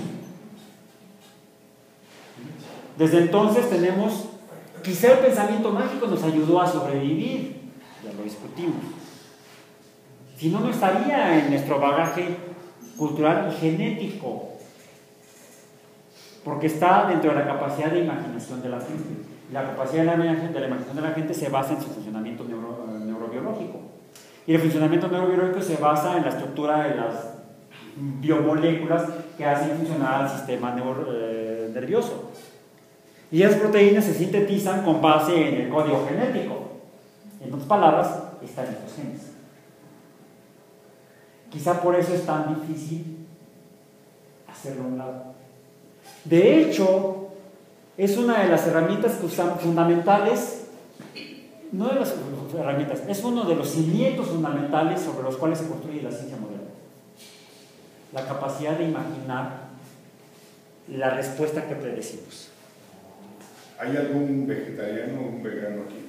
Desde entonces tenemos, quizá el pensamiento mágico nos ayudó a sobrevivir, ya lo discutimos. Si no, no estaría en nuestro bagaje cultural y genético, porque está dentro de la capacidad de imaginación de la gente. La capacidad de la imaginación de la gente se basa en su funcionamiento neurobiológico. Y el funcionamiento neurobiológico se basa en la estructura de las biomoléculas que hacen funcionar al sistema nervioso. Y esas proteínas se sintetizan con base en el código genético. En otras palabras, están en estos genes. Quizá por eso es tan difícil hacerlo a un lado. De hecho, es una de las herramientas que usamos fundamentales, no de las herramientas, es uno de los cimientos fundamentales sobre los cuales se construye la ciencia moderna. La capacidad de imaginar la respuesta que predecimos. ¿Hay algún vegetariano o un vegano aquí?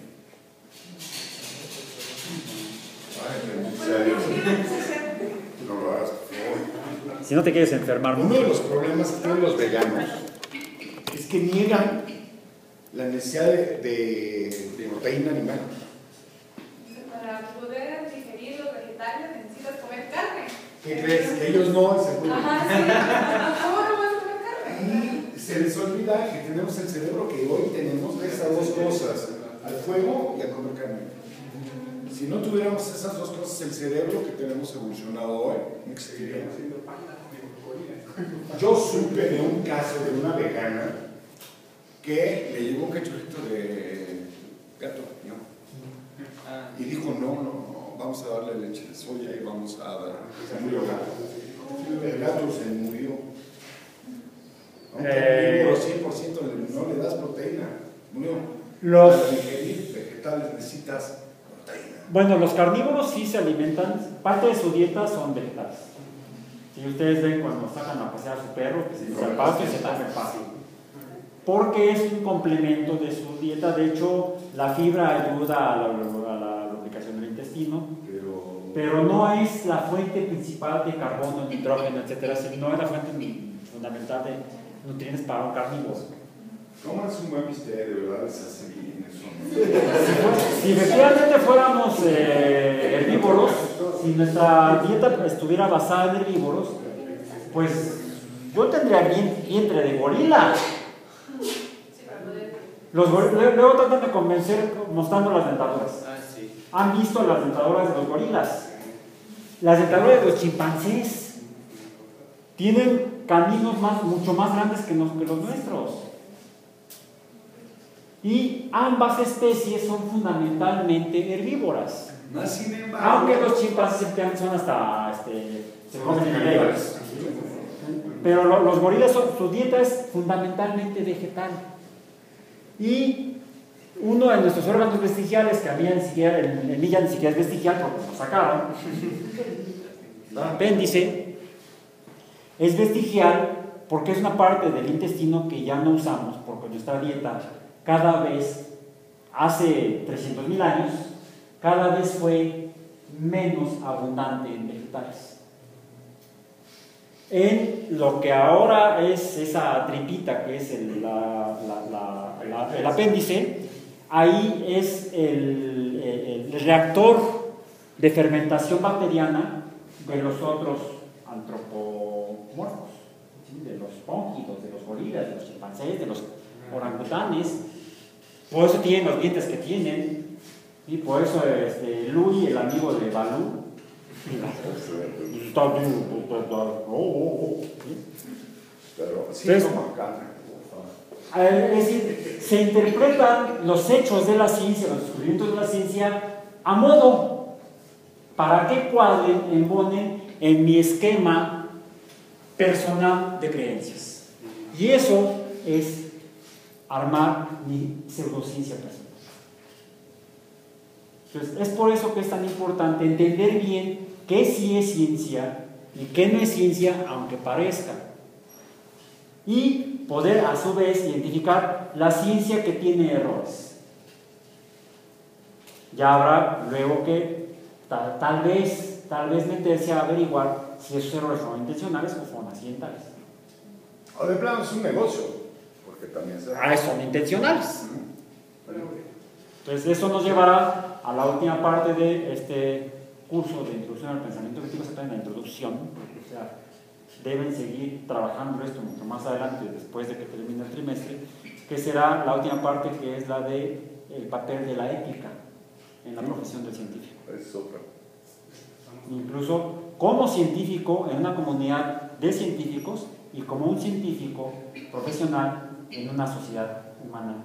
No lo hagas, por favor. Si no te quieres enfermar. Uno de los problemas que tienen los veganos es que niegan la necesidad de proteína animal. Para poder digerir los vegetales necesitas comer carne. ¿Qué crees? Que ellos no se pueden. Ajá, sí. ¿Cómo no puedes comer carne? Y se les olvida que tenemos el cerebro que hoy tenemos de esas dos cosas, al fuego y a comer carne. Si no tuviéramos esas dos cosas, el cerebro que tenemos evolucionado hoy no existiría. Yo supe de un caso de una vegana que le llegó un cachorrito de gato, ¿no? Y dijo, no, vamos a darle leche de soya y vamos a dar. Se murió el gato. El gato se murió. Aunque 100% no le das proteína. Murió. Para digerir vegetales necesitas proteína. Bueno, los carnívoros sí se alimentan, parte de su dieta son vegetales. Si ustedes ven cuando sacan a pasear a su perro, que se mete al pasto y se come el pasto. Porque es un complemento de su dieta. De hecho, la fibra ayuda a la lubricación del intestino, pero no es la fuente principal de carbono, nitrógeno, etc. Sino es la fuente fundamental de nutrientes para un carnívoro. ¿Cómo es un buen bistec? De verdad les hace bien eso, ¿no? Si efectivamente fuéramos herbívoros, si nuestra dieta estuviera basada en herbívoros, pues yo tendría vientre de gorila. Luego tratan de convencer mostrando las dentaduras. ¿Han visto las dentaduras de los gorilas? Las dentaduras de los chimpancés tienen caninos mucho más grandes que los nuestros. Y ambas especies son fundamentalmente herbívoras. Sin embargo, aunque los chimpancés son hasta se comen leguas. Pero los gorilas, su dieta es fundamentalmente vegetal. Y uno de nuestros órganos vestigiales, que a mí ya ni siquiera es vestigial porque lo sacaron, el apéndice, es vestigial porque es una parte del intestino que ya no usamos porque nuestra dieta cada vez, hace 300.000 años, cada vez fue menos abundante en vegetales. En lo que ahora es esa tripita que es el apéndice, ahí es el reactor de fermentación bacteriana de los otros antropomorfos, ¿sí? De los póngidos, de los gorilas, de los chimpancés, de los orangutanes. Por eso tienen los dientes que tienen, y por eso Louis, el amigo de Balú, está bien, pero sí, es decir, se interpretan los hechos de la ciencia, los descubrimientos de la ciencia a modo para que cuadren, embonen en mi esquema personal de creencias. Y eso es armar mi pseudociencia personal. Entonces, es por eso que es tan importante entender bien qué sí es ciencia y qué no es ciencia, aunque parezca. Y poder a su vez identificar la ciencia que tiene errores. Ya habrá luego que tal vez meterse a averiguar si esos errores son intencionales o son accidentales. O de plano es un negocio, porque también son intencionales. Entonces eso nos llevará a la última parte de este curso de introducción al pensamiento crítico, se en la introducción. O sea, deben seguir trabajando esto mucho más adelante, después de que termine el trimestre, que será la última parte, que es la de el papel de la ética en la profesión del científico. Incluso como científico en una comunidad de científicos y como un científico profesional en una sociedad humana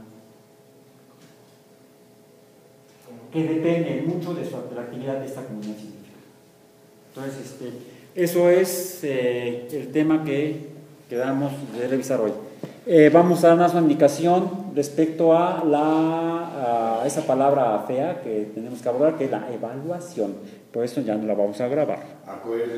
que depende mucho de la actividad de esta comunidad científica. Entonces, eso es el tema que quedamos de revisar hoy. Vamos a darnos una indicación respecto a esa palabra fea que tenemos que abordar, que es la evaluación. Por eso ya no la vamos a grabar.